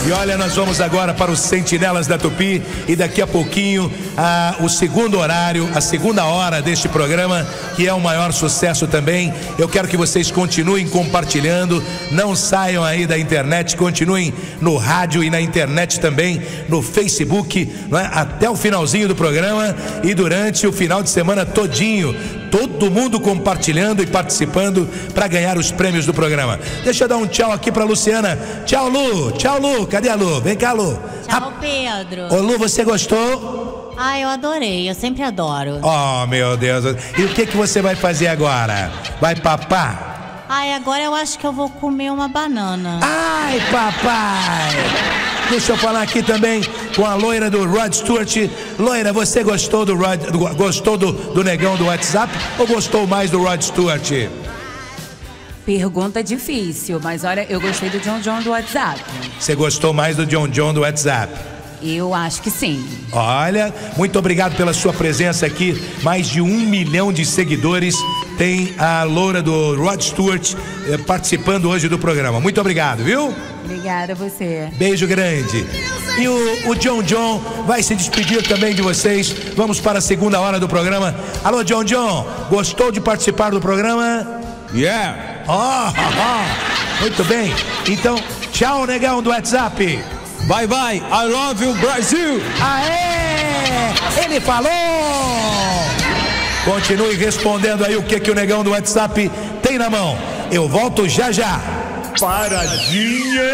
E olha, nós vamos agora para os Sentinelas da Tupi e daqui a pouquinho o segundo horário, a segunda hora deste programa, que é o maior sucesso também. Eu quero que vocês continuem compartilhando, não saiam aí da internet, continuem no rádio e na internet também, no Facebook, não é? Até o finalzinho do programa e durante o final de semana todinho, todo mundo compartilhando e participando para ganhar os prêmios do programa. Deixa eu dar um tchau aqui para Luciana. Tchau, Lu. Tchau, Lu. Cadê a Lu? Vem cá, Lu. Tchau, Pedro. Ô, Lu, você gostou? Ah, eu adorei. Eu sempre adoro. Oh, meu Deus. E o que você vai fazer agora? Vai papar? Ai, agora eu acho que eu vou comer uma banana. Ai, papai. Deixa eu falar aqui também com a loira do Rod Stewart. Loira, você gostou do negão do WhatsApp ou gostou mais do Rod Stewart? Pergunta difícil, mas olha, eu gostei do John John do WhatsApp. Você gostou mais do John John do WhatsApp? Eu acho que sim. Olha, muito obrigado pela sua presença aqui. Mais de 1 milhão de seguidores tem a loura do Rod Stewart participando hoje do programa. Muito obrigado, viu? Obrigada a você. Beijo grande. E o John John vai se despedir também de vocês. Vamos para a segunda hora do programa. Alô, John John, gostou de participar do programa? Yeah. Muito bem. Então, tchau, negão do WhatsApp. Bye, bye. I love you, Brasil. Aê! Ele falou! Continue respondendo aí o que o negão do WhatsApp tem na mão. Eu volto já já. Paradinha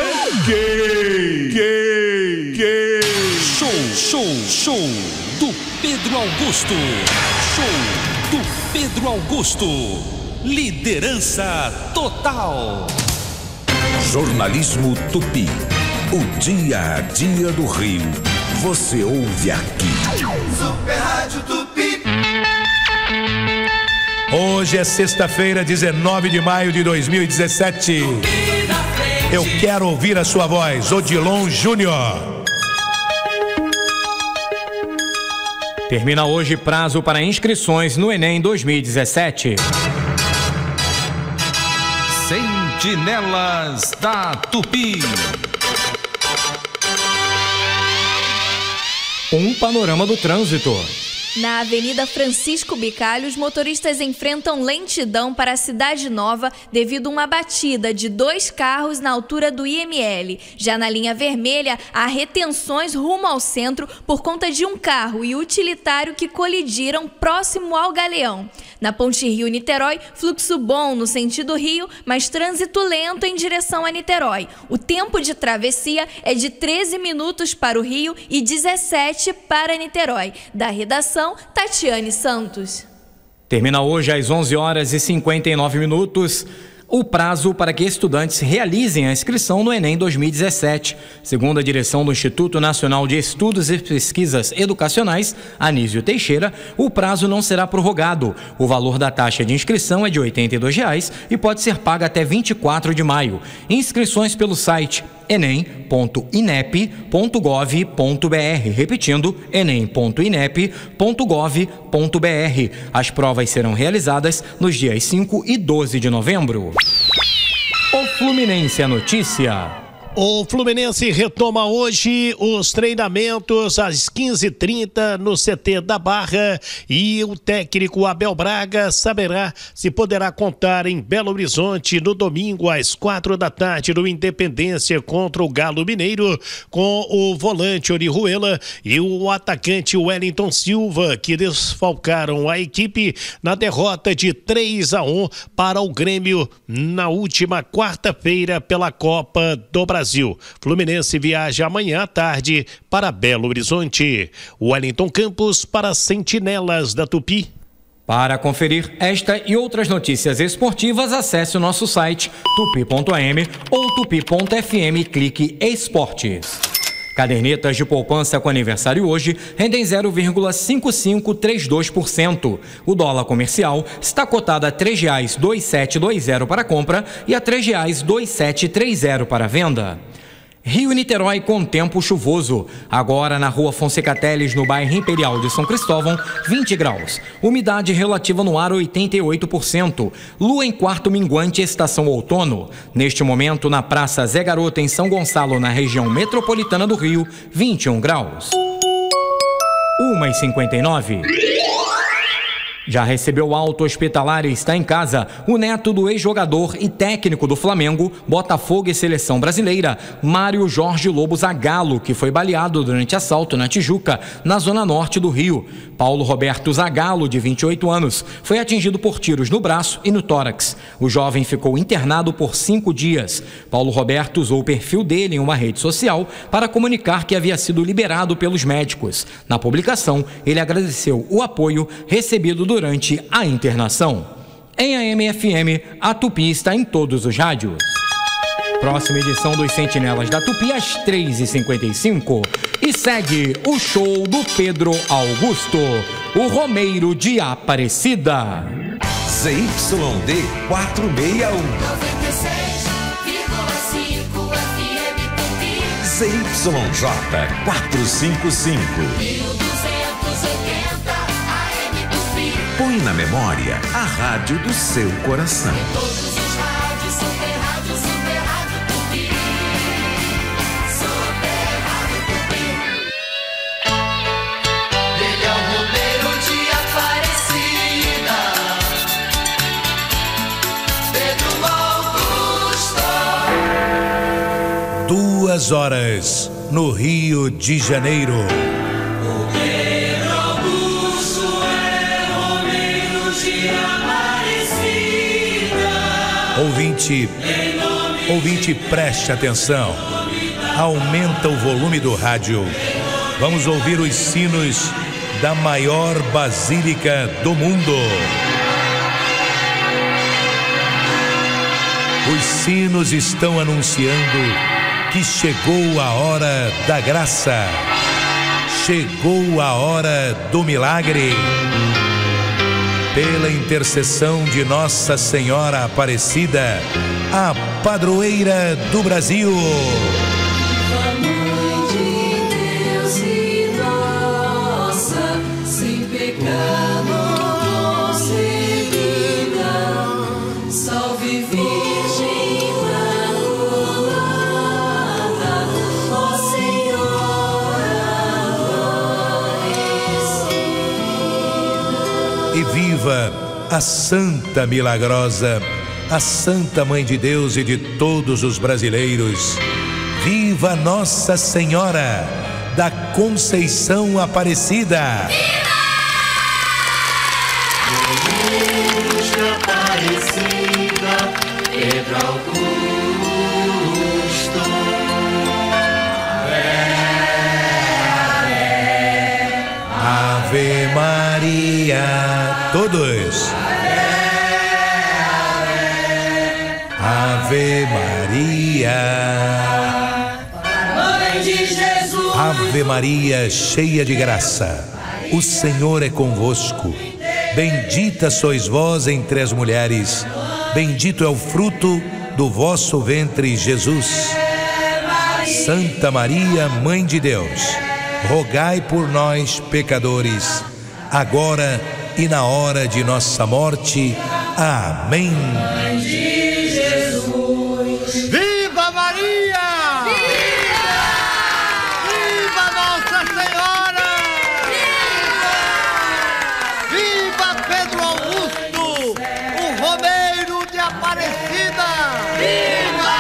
gay. Show do Pedro Augusto. Show do Pedro Augusto. Liderança total. Jornalismo Tupi. O dia a dia do Rio. Você ouve aqui. Super Rádio Tupi. Hoje é sexta-feira, 19 de maio de 2017. Eu quero ouvir a sua voz, Odilon Júnior. Termina hoje prazo para inscrições no Enem 2017. Sentinelas da Tupi. Um panorama do trânsito. Na Avenida Francisco Bicalho, os motoristas enfrentam lentidão para a Cidade Nova devido a uma batida de 2 carros na altura do IML. Já na linha vermelha, há retenções rumo ao centro por conta de um carro e utilitário que colidiram próximo ao Galeão. Na Ponte Rio-Niterói, fluxo bom no sentido Rio, mas trânsito lento em direção a Niterói. O tempo de travessia é de 13 minutos para o Rio e 17 para Niterói. Da redação, Tatiane Santos. Termina hoje às 11h59 o prazo para que estudantes realizem a inscrição no Enem 2017. Segundo a direção do Instituto Nacional de Estudos e Pesquisas Educacionais, Anísio Teixeira, o prazo não será prorrogado. O valor da taxa de inscrição é de R$ 82 e pode ser paga até 24 de maio. Inscrições pelo site enem.inep.gov.br. Repetindo, enem.inep.gov.br. As provas serão realizadas nos dias 5 e 12 de novembro. O Fluminense é notícia. O Fluminense retoma hoje os treinamentos às 15h30 no CT da Barra e o técnico Abel Braga saberá se poderá contar em Belo Horizonte no domingo às 4h no Independência contra o Galo Mineiro com o volante Orihuela e o atacante Wellington Silva, que desfalcaram a equipe na derrota de 3-1 para o Grêmio na última quarta-feira pela Copa do Brasil. Fluminense viaja amanhã à tarde para Belo Horizonte. Wellington Campos para Sentinelas da Tupi. Para conferir esta e outras notícias esportivas, acesse o nosso site tupi.am ou tupi.fm, clique Esportes. Cadernetas de poupança com aniversário hoje rendem 0,5532%. O dólar comercial está cotado a R$ 3,2720 para compra e a R$ 3,2730 para venda. Rio-Niterói com tempo chuvoso. Agora na rua Fonseca Teles, no bairro Imperial de São Cristóvão, 20 graus. Umidade relativa no ar 88%. Lua em quarto minguante, estação outono. Neste momento, na Praça Zé Garota, em São Gonçalo, na região metropolitana do Rio, 21 graus. 1h59. Já recebeu alta hospitalar e está em casa o neto do ex-jogador e técnico do Flamengo, Botafogo e Seleção Brasileira, Mário Jorge Lobo Zagallo, que foi baleado durante assalto na Tijuca, na zona norte do Rio. Paulo Roberto Zagallo, de 28 anos, foi atingido por tiros no braço e no tórax. O jovem ficou internado por 5 dias. Paulo Roberto usou o perfil dele em uma rede social para comunicar que havia sido liberado pelos médicos. Na publicação, ele agradeceu o apoio recebido durante a internação. Em AM/FM, a Tupi está em todos os rádios. Próxima edição dos Sentinelas da Tupi às 3h55. E segue o show do Pedro Augusto, o Romeiro de Aparecida. ZYD 461. 96,5 FM Tupi. ZYJ 455. 1280 AM Tupi. Põe na memória a rádio do seu coração. Todos os rádios, Super Rádio Tupi. Super Rádio Tupi. Ele é o Romeiro de Aparecida. Pedro Augusto. 2 horas no Rio de Janeiro. Ouvinte, preste atenção. Aumenta o volume do rádio. Vamos ouvir os sinos da maior basílica do mundo. Os sinos estão anunciando que chegou a hora da graça. Chegou a hora do milagre. Pela intercessão de Nossa Senhora Aparecida, a padroeira do Brasil. Mãe de Deus e nossa, sem pecado concebida, salve Virgem Imaculada, ó Senhora Aparecida. E viva a Santa Milagrosa, a Santa Mãe de Deus e de todos os brasileiros. Viva Nossa Senhora da Conceição Aparecida. Viva Aparecida, Pedro Augusto. Ave Maria. Todos. Ave Maria. Mãe de Jesus. Ave Maria, cheia de graça, o Senhor é convosco. Bendita sois vós entre as mulheres, bendito é o fruto do vosso ventre, Jesus. Santa Maria, Mãe de Deus, rogai por nós, pecadores, agora e na hora de nossa morte. Amém. Mãe de Jesus. Viva Maria! Viva! Viva Nossa Senhora! Viva! Viva Pedro Augusto, o Romeiro de Aparecida! Viva!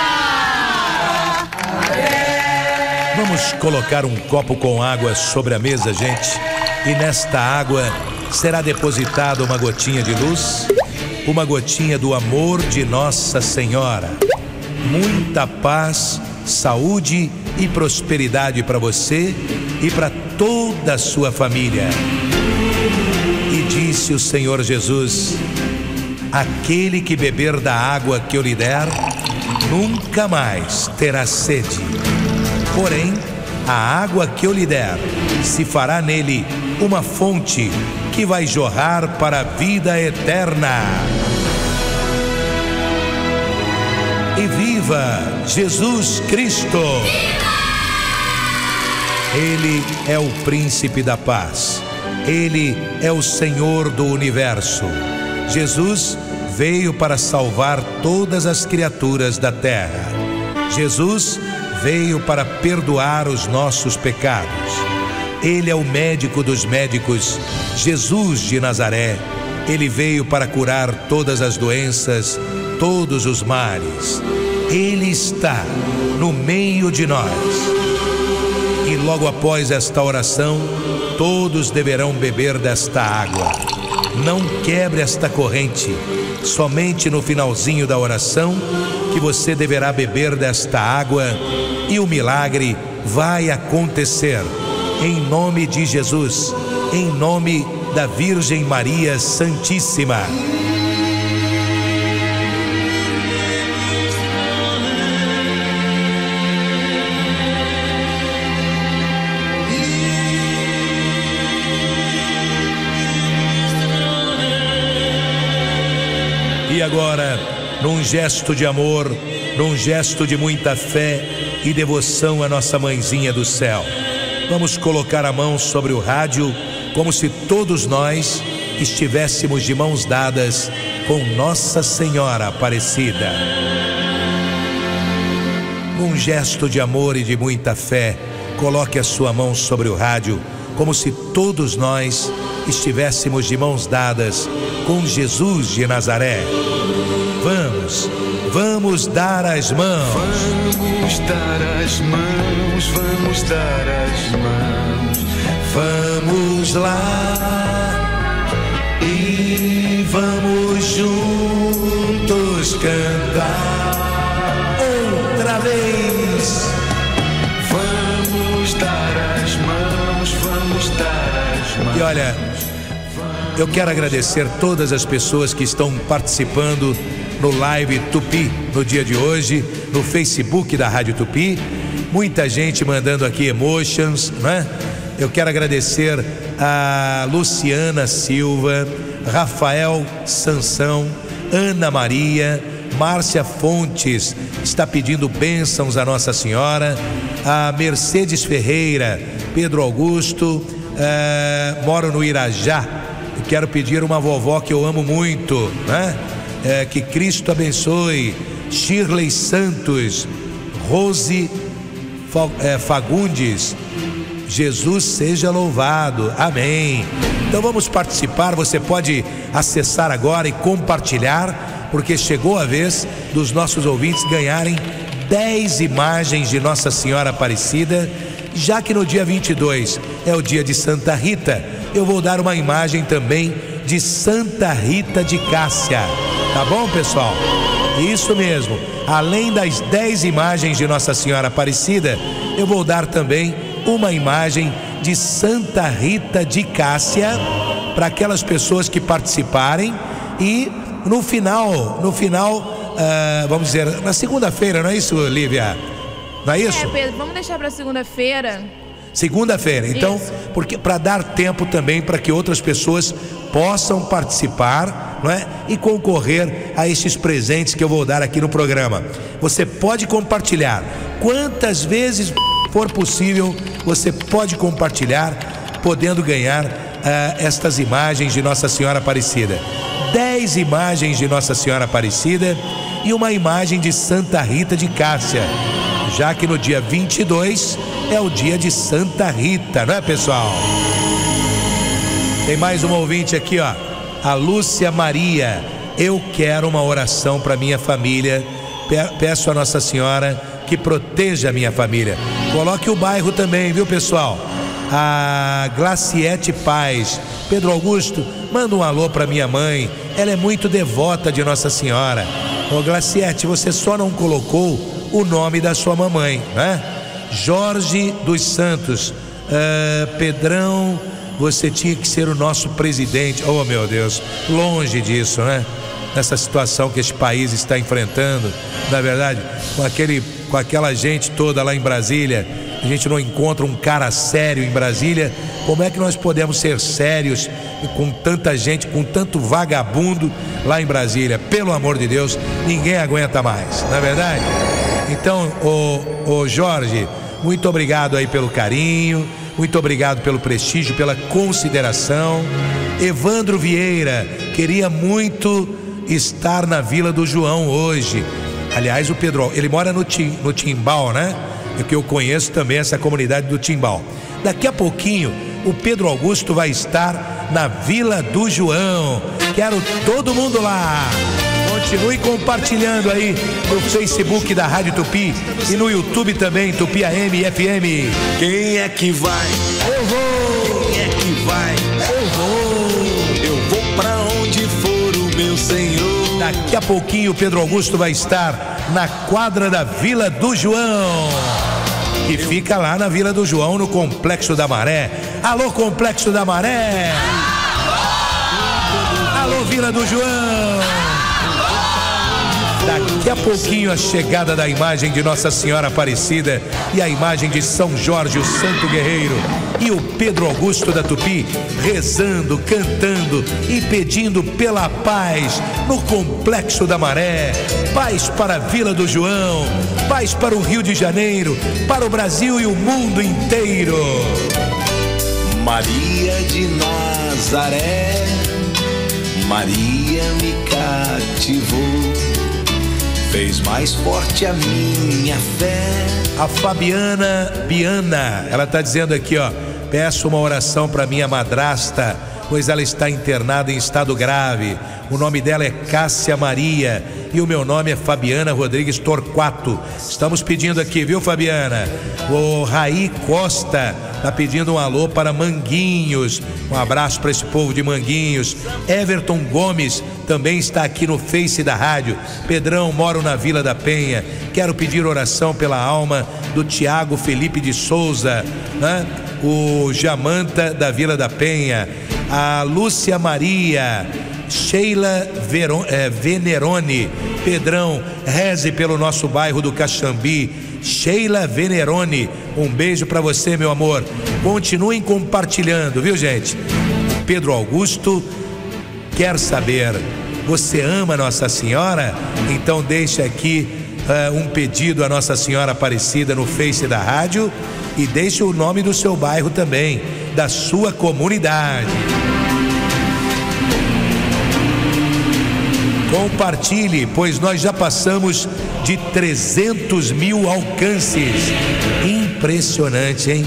Vamos colocar um copo com água sobre a mesa, gente. E nesta água será depositada uma gotinha de luz, uma gotinha do amor de Nossa Senhora. Muita paz, saúde e prosperidade para você e para toda a sua família. E disse o Senhor Jesus: aquele que beber da água que eu lhe der, nunca mais terá sede. Porém, a água que eu lhe der, se fará nele uma fonte que vai jorrar para a vida eterna. e viva Jesus Cristo! Ele é o príncipe da paz. Ele é o Senhor do universo. Jesus veio para salvar todas as criaturas da terra. Jesus veio para perdoar os nossos pecados. Ele é o médico dos médicos, Jesus de Nazaré. Ele veio para curar todas as doenças, todos os males. Ele está no meio de nós. E logo após esta oração, todos deverão beber desta água. Não quebre esta corrente. Somente no finalzinho da oração que você deverá beber desta água e o milagre vai acontecer. Em nome de Jesus, em nome da Virgem Maria Santíssima. E agora, num gesto de amor, num gesto de muita fé e devoção à nossa mãezinha do céu, vamos colocar a mão sobre o rádio, como se todos nós estivéssemos de mãos dadas com Nossa Senhora Aparecida. Num gesto de amor e de muita fé, coloque a sua mão sobre o rádio, como se todos nós estivéssemos de mãos dadas com Jesus de Nazaré. Vamos dar as mãos. Vamos dar as mãos, vamos dar as mãos. Vamos lá e vamos juntos cantar outra vez. Vamos dar as mãos, vamos dar as mãos. E olha, eu quero agradecer todas as pessoas que estão participando no Live Tupi no dia de hoje, no Facebook da Rádio Tupi. Muita gente mandando aqui emotions, né? Eu quero agradecer a Luciana Silva, Rafael Sansão, Ana Maria, Márcia Fontes está pedindo bênçãos a Nossa Senhora, a Mercedes Ferreira, Pedro Augusto, moro no Irajá. Eu quero pedir uma vovó que eu amo muito, né? Que Cristo abençoe. Shirley Santos, Rose Fagundes, Jesus seja louvado, amém. Então vamos participar, você pode acessar agora e compartilhar, porque chegou a vez dos nossos ouvintes ganharem 10 imagens de Nossa Senhora Aparecida, já que no dia 22 é o dia de Santa Rita, eu vou dar uma imagem também de Santa Rita de Cássia. Tá bom, pessoal? Isso mesmo. Além das 10 imagens de Nossa Senhora Aparecida, eu vou dar também uma imagem de Santa Rita de Cássia para aquelas pessoas que participarem. E no final, vamos dizer, na segunda-feira, não é isso, Lívia? Não é isso? Pedro, vamos deixar para segunda-feira. Segunda-feira, então, porque para dar tempo também para que outras pessoas possam participar, não é? E concorrer a esses presentes que eu vou dar aqui no programa. Você pode compartilhar quantas vezes for possível, você pode compartilhar, podendo ganhar estas imagens de Nossa Senhora Aparecida. 10 imagens de Nossa Senhora Aparecida e uma imagem de Santa Rita de Cássia, já que no dia 22 é o dia de Santa Rita, não é, pessoal? Tem mais uma ouvinte aqui, ó, a Lúcia Maria. Eu quero uma oração para minha família. Peço a Nossa Senhora que proteja a minha família. Coloque o bairro também, viu, pessoal? A Glaciete Paz. Pedro Augusto, manda um alô para minha mãe. Ela é muito devota de Nossa Senhora. Ô, Glaciete, você só não colocou o nome da sua mamãe, né? Jorge dos Santos. Pedrão, você tinha que ser o nosso presidente. Oh, meu Deus, longe disso, né? Nessa situação que este país está enfrentando, na verdade, com aquela gente toda lá em Brasília a gente não encontra um cara sério em Brasília. Como é que nós podemos ser sérios com tanta gente, com tanto vagabundo lá em Brasília? Pelo amor de Deus, ninguém aguenta mais, não é verdade? Então, ô Jorge, muito obrigado aí pelo carinho, muito obrigado pelo prestígio, pela consideração. Evandro Vieira, queria muito estar na Vila do João hoje. Aliás, o Pedro, ele mora no Timbal, né? Que eu conheço também essa comunidade do Timbal. Daqui a pouquinho, o Pedro Augusto vai estar na Vila do João. Quero todo mundo lá. Continue compartilhando aí no Facebook da Rádio Tupi e no YouTube também, Tupi AM FM. Quem é que vai? Eu vou. Quem é que vai? Eu vou. Eu vou pra onde for o meu Senhor. Daqui a pouquinho o Pedro Augusto vai estar na quadra da Vila do João, que fica lá na Vila do João, no Complexo da Maré. Alô, Complexo da Maré! Alô, Vila do João! Daqui a pouquinho a chegada da imagem de Nossa Senhora Aparecida e a imagem de São Jorge, o Santo Guerreiro, e o Pedro Augusto da Tupi rezando, cantando e pedindo pela paz no Complexo da Maré. Paz para a Vila do João, paz para o Rio de Janeiro, para o Brasil e o mundo inteiro. Maria de Nazaré, Maria me cativou, fez mais forte a minha fé. A Fabiana Biana, ela está dizendo aqui, ó: peço uma oração para minha madrasta, pois ela está internada em estado grave. O nome dela é Cássia Maria e o meu nome é Fabiana Rodrigues Torquato. Estamos pedindo aqui, viu, Fabiana? O Raí Costa está pedindo um alô para Manguinhos. Um abraço para esse povo de Manguinhos. Everton Gomes também está aqui no Face da rádio. Pedrão, moro na Vila da Penha. Quero pedir oração pela alma do Tiago Felipe de Souza, né? O Jamanta da Vila da Penha, a Lúcia Maria, Sheila Venerone. Pedrão, reze pelo nosso bairro do Caxambi. Sheila Venerone, um beijo pra você, meu amor. Continuem compartilhando, viu, gente? Pedro Augusto quer saber, você ama Nossa Senhora? Então deixa aqui um pedido a Nossa Senhora Aparecida no Face da rádio e deixa o nome do seu bairro também, da sua comunidade. Compartilhe, pois nós já passamos de 300 mil alcances. Impressionante, hein?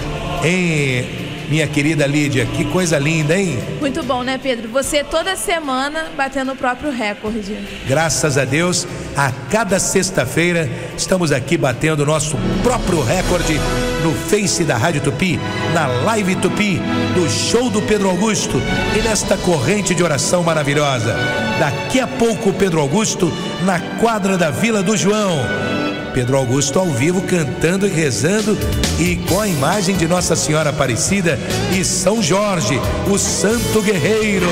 Minha querida Lídia, que coisa linda, hein? Muito bom, né, Pedro? Você toda semana batendo o próprio recorde. Graças a Deus, a cada sexta-feira estamos aqui batendo o nosso próprio recorde no Face da Rádio Tupi, na Live Tupi, do show do Pedro Augusto e nesta corrente de oração maravilhosa. Daqui a pouco o Pedro Augusto na quadra da Vila do João. Pedro Augusto ao vivo cantando e rezando e com a imagem de Nossa Senhora Aparecida e São Jorge, o Santo Guerreiro.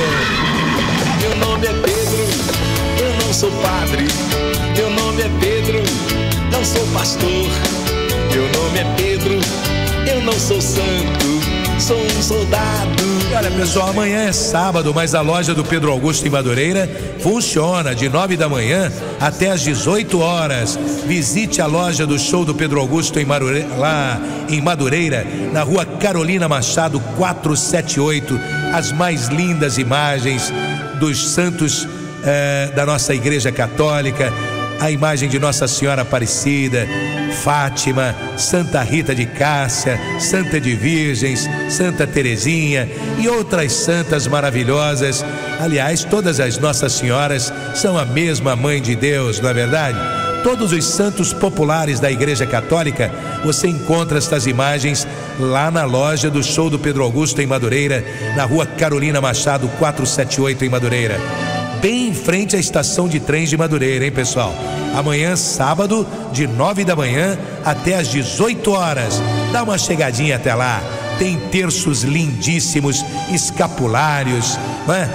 Meu nome é Pedro, eu não sou padre. Meu nome é Pedro, não sou pastor. Meu nome é Pedro, eu não sou santo, sou um soldado. E olha, pessoal, amanhã é sábado, mas a loja do Pedro Augusto em Madureira funciona de 9 da manhã até às 18 horas. Visite a loja do show do Pedro Augusto lá em Madureira, na rua Carolina Machado 478. As mais lindas imagens dos santos da nossa Igreja Católica, a imagem de Nossa Senhora Aparecida, Fátima, Santa Rita de Cássia, Santa de Virgens, Santa Terezinha e outras santas maravilhosas. Aliás, todas as Nossas Senhoras são a mesma Mãe de Deus, não é verdade? Todos os santos populares da Igreja Católica, você encontra estas imagens lá na loja do show do Pedro Augusto em Madureira, na rua Carolina Machado 478 em Madureira, bem em frente à estação de trens de Madureira, hein, pessoal? Amanhã, sábado, de 9 da manhã até às 18 horas. Dá uma chegadinha até lá. Tem terços lindíssimos, escapulários, né?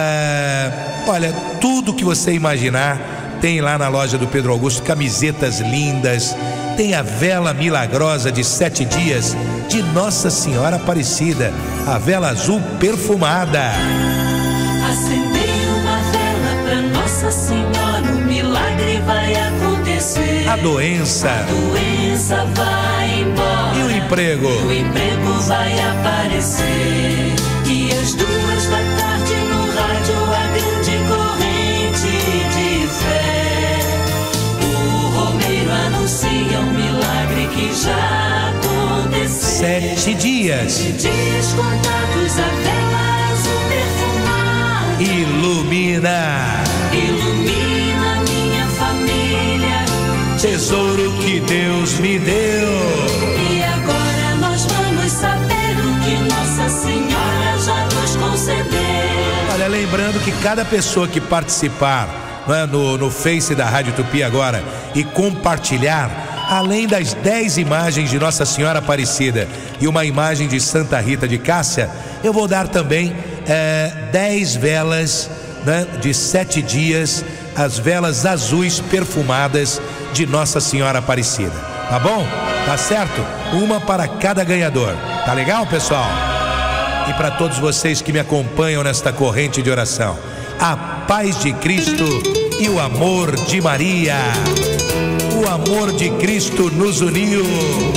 Olha, tudo que você imaginar tem lá na loja do Pedro Augusto. Camisetas lindas, tem a vela milagrosa de 7 dias de Nossa Senhora Aparecida, a vela azul perfumada. Acender uma vela pra Nossa Senhora, o milagre vai acontecer. A doença Vai embora. E o emprego? O emprego vai aparecer. E às 2 da tarde no rádio a grande corrente de fé. O romeiro anuncia um milagre que já aconteceu. 7 dias. 7 dias contados, a vela azul perfumada ilumina minha família, tesouro que Deus me deu. E agora nós vamos saber o que Nossa Senhora já nos concedeu. Olha, lembrando que cada pessoa que participar, não é, no Face da Rádio Tupi agora e compartilhar, além das 10 imagens de Nossa Senhora Aparecida e uma imagem de Santa Rita de Cássia, eu vou dar também 10 velas, né, de 7 dias, as velas azuis perfumadas de Nossa Senhora Aparecida. Tá bom? Tá certo? Uma para cada ganhador. Tá legal, pessoal? E para todos vocês que me acompanham nesta corrente de oração, a paz de Cristo e o amor de Maria. O amor de Cristo nos uniu.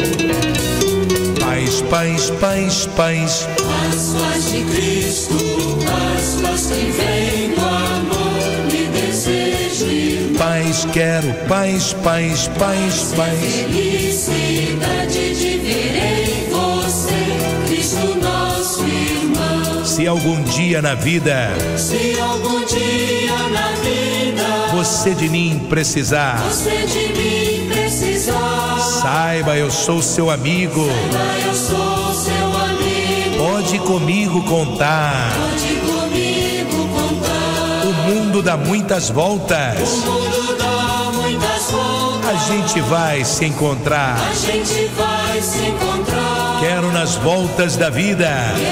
Paz, paz, paz, paz. Paz de Cristo, paz que vem do amor, me desejo irmão. Paz quero, paz, paz, paz, paz. Felicidade de ver em você, Cristo nosso irmão. Se algum dia na vida você de mim precisar, saiba, eu sou seu amigo. Pode comigo contar. O mundo dá muitas voltas. A gente vai se encontrar. Quero nas voltas da vida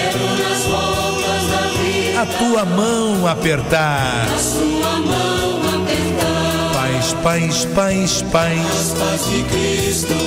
a tua mão apertar. Paz, paz, paz, paz. Paz de Cristo,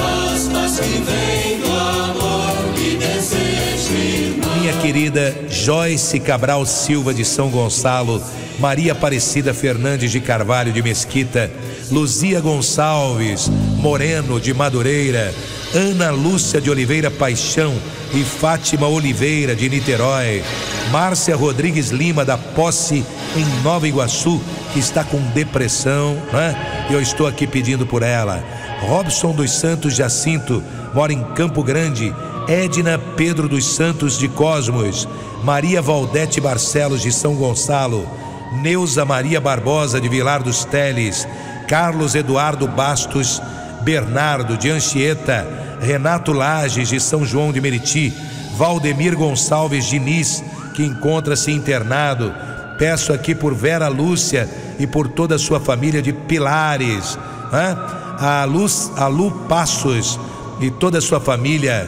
paz que vem do amor, me desejo irmão. Minha querida Joyce Cabral Silva de São Gonçalo, Maria Aparecida Fernandes de Carvalho de Mesquita, Luzia Gonçalves Moreno de Madureira, Ana Lúcia de Oliveira Paixão e Fátima Oliveira de Niterói, Márcia Rodrigues Lima da Posse em Nova Iguaçu, que está com depressão, né? Eu estou aqui pedindo por ela. Robson dos Santos Jacinto mora em Campo Grande, Edna Pedro dos Santos de Cosmos, Maria Valdete Barcelos de São Gonçalo, Neuza Maria Barbosa de Vilar dos Teles, Carlos Eduardo Bastos Bernardo de Anchieta, Renato Lages de São João de Meriti, Valdemir Gonçalves Diniz, que encontra-se internado. Peço aqui por Vera Lúcia e por toda a sua família de Pilares, né? A Lu Passos e toda a sua família,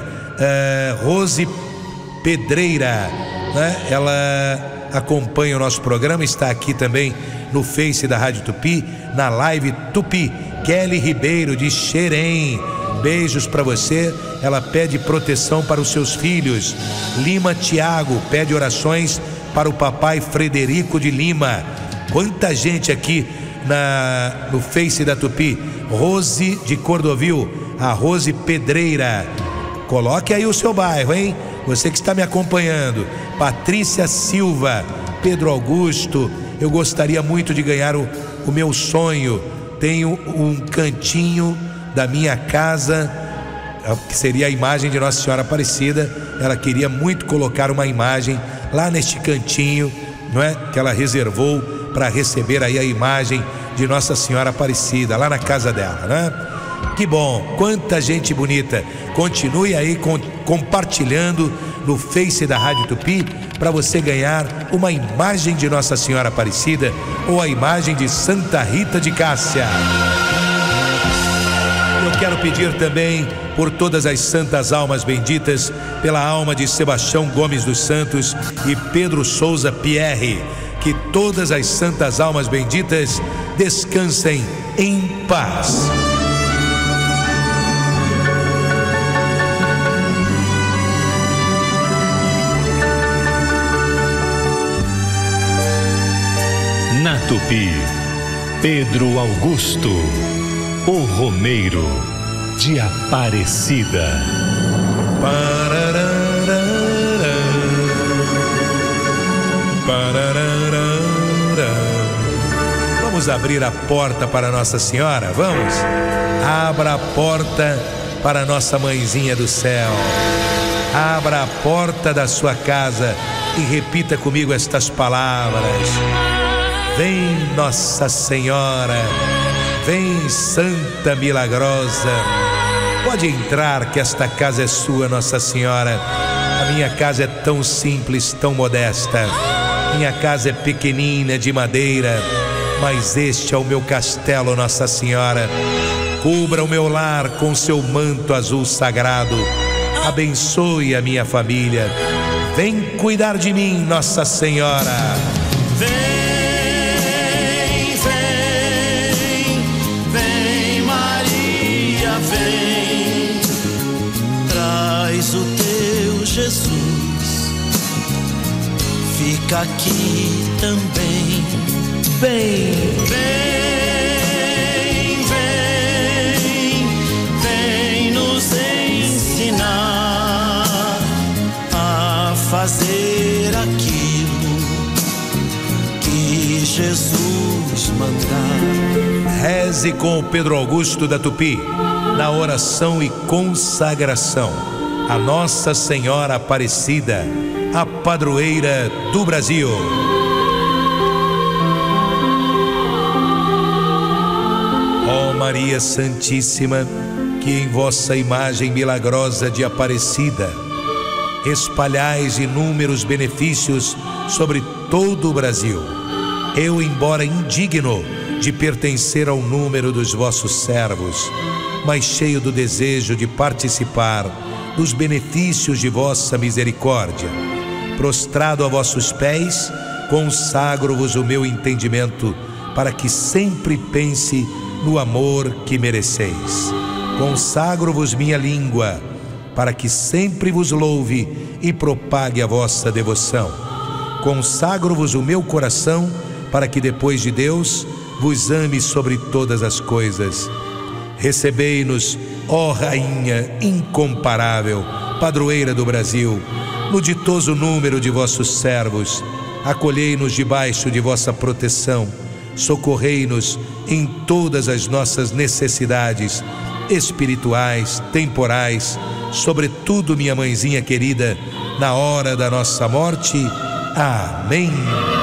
Rose Pedreira, né? Ela acompanha o nosso programa, está aqui também no Face da Rádio Tupi, na Live Tupi. Kelly Ribeiro de Xerém, beijos para você. Ela pede proteção para os seus filhos. Lima Tiago pede orações para o papai Frederico de Lima. Quanta gente aqui no Face da Tupi. Rose de Cordovil, a Rose Pedreira. Coloque aí o seu bairro, hein? Você que está me acompanhando. Patrícia Silva, Pedro Augusto, eu gostaria muito de ganhar o meu sonho. Tenho um cantinho da minha casa, que seria a imagem de Nossa Senhora Aparecida. Ela queria muito colocar uma imagem lá neste cantinho, não é? Que ela reservou para receber aí a imagem de Nossa Senhora Aparecida, lá na casa dela, né? Que bom, quanta gente bonita. Continue aí compartilhando no Face da Rádio Tupi para você ganhar uma imagem de Nossa Senhora Aparecida ou a imagem de Santa Rita de Cássia. Eu quero pedir também por todas as santas almas benditas, pela alma de Sebastião Gomes dos Santos e Pedro Souza Pierre, que todas as santas almas benditas descansem em paz. Tupi, Pedro Augusto, o Romeiro de Aparecida. Vamos abrir a porta para Nossa Senhora? Vamos? Abra a porta para Nossa Mãezinha do Céu. Abra a porta da sua casa e repita comigo estas palavras. Vem, Nossa Senhora, vem, Santa Milagrosa. Pode entrar, que esta casa é sua, Nossa Senhora. A minha casa é tão simples, tão modesta. Minha casa é pequenina, de madeira, mas este é o meu castelo, Nossa Senhora. Cubra o meu lar com seu manto azul sagrado. Abençoe a minha família. Vem cuidar de mim, Nossa Senhora. Vem Maria, vem. Traz o teu Jesus. Fica aqui também. Vem, vem nos ensinar a fazer aquilo que Jesus mandar. Reze com o Pedro Augusto da Tupi, na oração e consagração a Nossa Senhora Aparecida, a padroeira do Brasil. Ó Maria Santíssima, que em vossa imagem milagrosa de Aparecida espalhais inúmeros benefícios sobre todo o Brasil, eu, embora indigno de pertencer ao número dos vossos servos, mas cheio do desejo de participar dos benefícios de vossa misericórdia, prostrado a vossos pés, consagro-vos o meu entendimento, para que sempre pense no amor que mereceis. Consagro-vos minha língua, para que sempre vos louve e propague a vossa devoção. Consagro-vos o meu coração, para que depois de Deus vos ame sobre todas as coisas. Recebei-nos, ó Rainha incomparável, padroeira do Brasil, no ditoso número de vossos servos. Acolhei-nos debaixo de vossa proteção. Socorrei-nos em todas as nossas necessidades espirituais, temporais, sobretudo, minha mãezinha querida, na hora da nossa morte. Amém.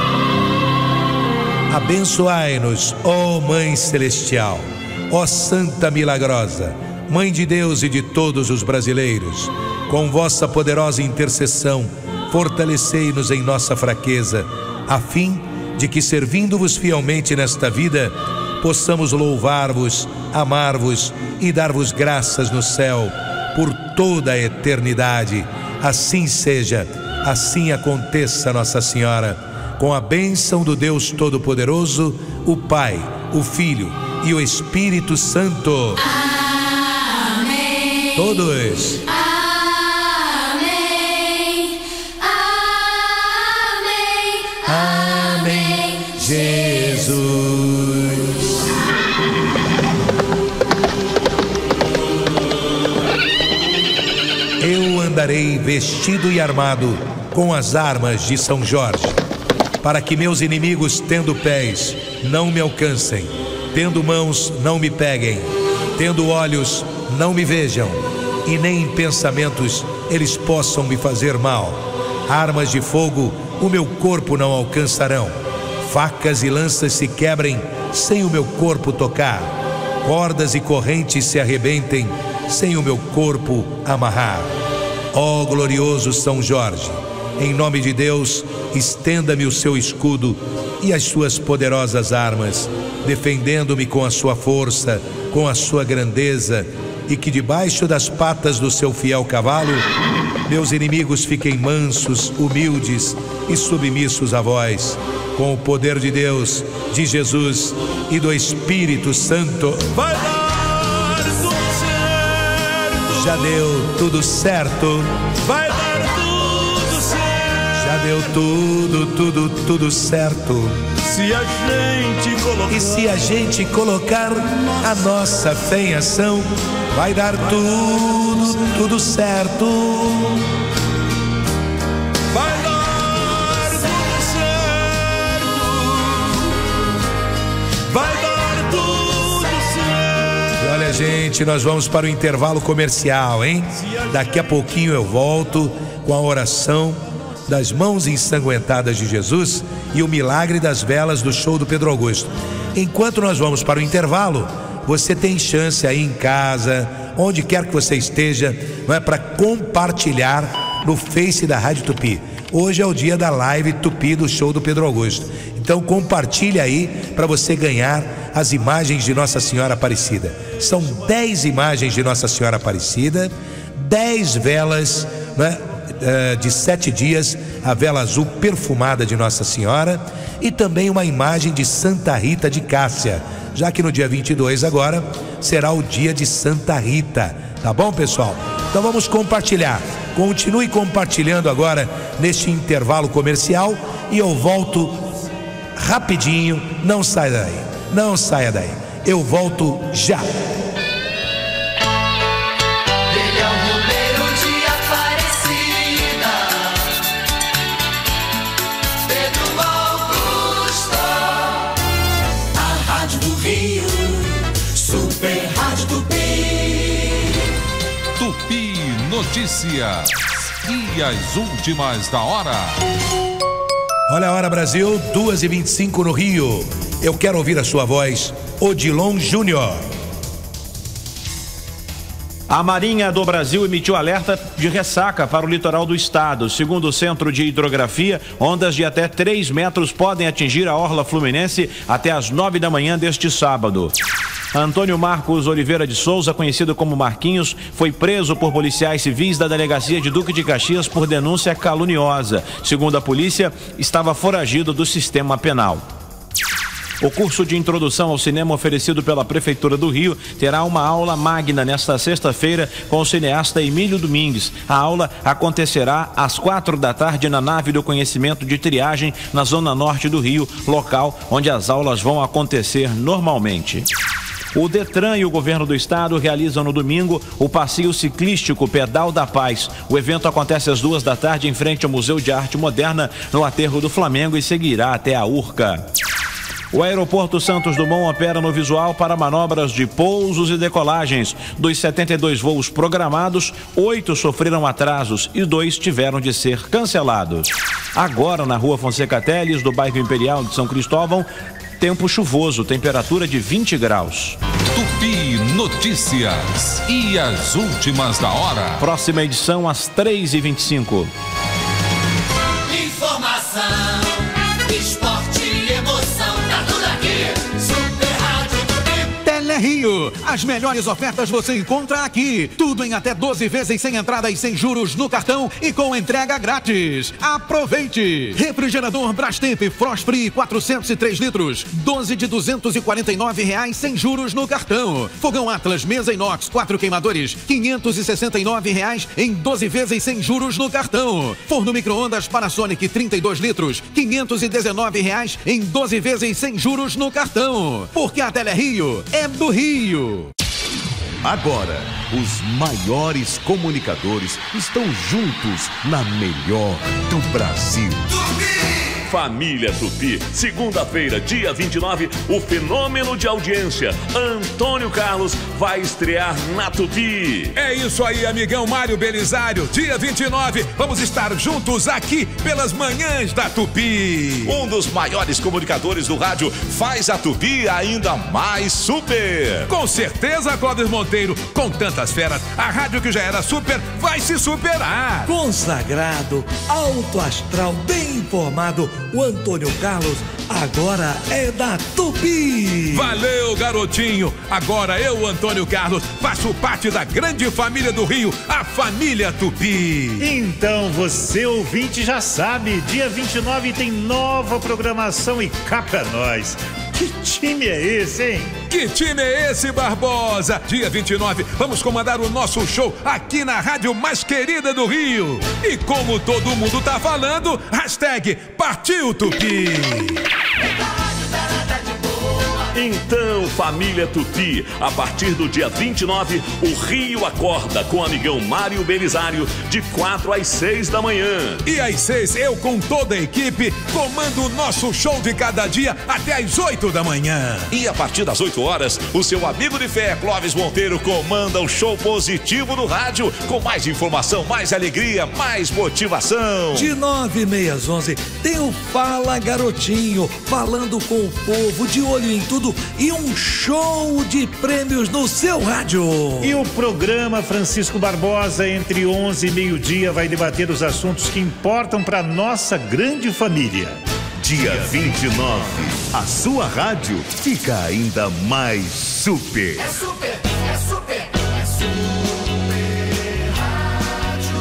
Abençoai-nos, ó Mãe Celestial, ó Santa Milagrosa, Mãe de Deus e de todos os brasileiros. Com vossa poderosa intercessão, fortalecei-nos em nossa fraqueza, a fim de que, servindo-vos fielmente nesta vida, possamos louvar-vos, amar-vos e dar-vos graças no céu por toda a eternidade. Assim seja, assim aconteça, Nossa Senhora, com a bênção do Deus Todo-Poderoso, o Pai, o Filho e o Espírito Santo. Amém. Todos. Amém. Amém. Amém. Jesus. Eu andarei vestido e armado com as armas de São Jorge, para que meus inimigos, tendo pés, não me alcancem, tendo mãos, não me peguem, tendo olhos, não me vejam, e nem em pensamentos eles possam me fazer mal. Armas de fogo o meu corpo não alcançarão, facas e lanças se quebrem sem o meu corpo tocar, cordas e correntes se arrebentem sem o meu corpo amarrar. Ó glorioso São Jorge, em nome de Deus, estenda-me o seu escudo e as suas poderosas armas, defendendo-me com a sua força, com a sua grandeza, e que debaixo das patas do seu fiel cavalo, meus inimigos fiquem mansos, humildes e submissos a vós, com o poder de Deus, de Jesus e do Espírito Santo. Vai dar tudo certo. Já deu tudo certo. Vai dar tudo certo. Já deu tudo certo. Se a gente colocar. E se a gente colocar a nossa fé em ação, vai dar tudo certo. Vai dar tudo certo. Vai dar tudo certo. E olha, gente, nós vamos para o intervalo comercial, hein? Daqui a pouquinho eu volto com a oração das mãos ensanguentadas de Jesus e o milagre das velas do show do Pedro Augusto. Enquanto nós vamos para o intervalo, você tem chance aí em casa, onde quer que você esteja, não é, para compartilhar no Face da Rádio Tupi. Hoje é o dia da live Tupi do show do Pedro Augusto. Então compartilhe aí para você ganhar as imagens de Nossa Senhora Aparecida. São 10 imagens de Nossa Senhora Aparecida, 10 velas, né, de 7 dias, a vela azul perfumada de Nossa Senhora, e também uma imagem de Santa Rita de Cássia, já que no dia 22 agora será o dia de Santa Rita, tá bom, pessoal? Então vamos compartilhar. Continue compartilhando agora neste intervalo comercial e eu volto rapidinho. Não saia daí, não saia daí, eu volto já. Super Rádio Tupi. Tupi Notícias. E as últimas da hora. Olha a hora, Brasil, 2h25 no Rio. Eu quero ouvir a sua voz, Odilon Júnior. A Marinha do Brasil emitiu alerta de ressaca para o litoral do estado. Segundo o Centro de Hidrografia, ondas de até 3 metros podem atingir a orla fluminense até às 9 da manhã deste sábado. Antônio Marcos Oliveira de Souza, conhecido como Marquinhos, foi preso por policiais civis da delegacia de Duque de Caxias por denúncia caluniosa. Segundo a polícia, estava foragido do sistema penal. O curso de introdução ao cinema oferecido pela Prefeitura do Rio terá uma aula magna nesta sexta-feira com o cineasta Emílio Domingues. A aula acontecerá às 4 da tarde na nave do conhecimento de Triagem, na zona norte do Rio, local onde as aulas vão acontecer normalmente. O Detran e o governo do estado realizam no domingo o passeio ciclístico Pedal da Paz. O evento acontece às 2 da tarde em frente ao Museu de Arte Moderna, no Aterro do Flamengo, e seguirá até a Urca. O aeroporto Santos Dumont opera no visual para manobras de pousos e decolagens. Dos 72 voos programados, 8 sofreram atrasos e 2 tiveram de ser cancelados. Agora, na Rua Fonseca Teles, do bairro Imperial de São Cristóvão, tempo chuvoso, temperatura de 20 graus. Tupi Notícias. E as últimas da hora. Próxima edição às 3h25. Informação, esporte e emoção, tá tudo aqui. Super Rádio Tupi. Telerio, as melhores ofertas você encontra aqui. Tudo em até 12 vezes sem entrada e sem juros no cartão e com entrega grátis. Aproveite! Refrigerador Brastemp Frost Free 403 litros, 12 de R$249 sem juros no cartão. Fogão Atlas mesa inox 4 queimadores, R$569 em 12 vezes sem juros no cartão. Forno micro-ondas Panasonic 32 litros, R$519 em 12 vezes sem juros no cartão. Porque a Telerio é do Rio. Agora, os maiores comunicadores estão juntos na melhor do Brasil. Família Tupi, segunda-feira, dia 29, o fenômeno de audiência, Antônio Carlos, vai estrear na Tupi. É isso aí, amigão Mário Belisário. Dia 29, vamos estar juntos aqui pelas manhãs da Tupi. Um dos maiores comunicadores do rádio faz a Tupi ainda mais super. Com certeza, Clóvis Monteiro, com tantas feras, a rádio que já era super vai se superar. Consagrado, alto astral, bem informado, o Antônio Carlos agora é da Tupi. Valeu, garotinho. Agora eu, Antônio Antônio Carlos, faço parte da grande família do Rio, a família Tupi. Então você, ouvinte, já sabe, dia 29 tem nova programação e cá pra nós. Que time é esse, hein? Que time é esse, Barbosa? Dia 29, vamos comandar o nosso show aqui na rádio mais querida do Rio. E como todo mundo tá falando, hashtag Partiu Tupi. Então, família Tupi, a partir do dia 29, o Rio acorda com o amigão Mário Belisário de 4 às 6 da manhã. E às 6, eu com toda a equipe comando o nosso show de cada dia até às 8 da manhã. E a partir das 8 horas, o seu amigo de fé, Clóvis Monteiro, comanda o show positivo no rádio, com mais informação, mais alegria, mais motivação. De 9h30 às 11, tem o Fala Garotinho, falando com o povo, de olho em tudo, e um show de prêmios no seu rádio. E o programa Francisco Barbosa, entre 11 e meio-dia, vai debater os assuntos que importam para nossa grande família. Dia 29, a sua rádio fica ainda mais super. É super, é super, é super Rádio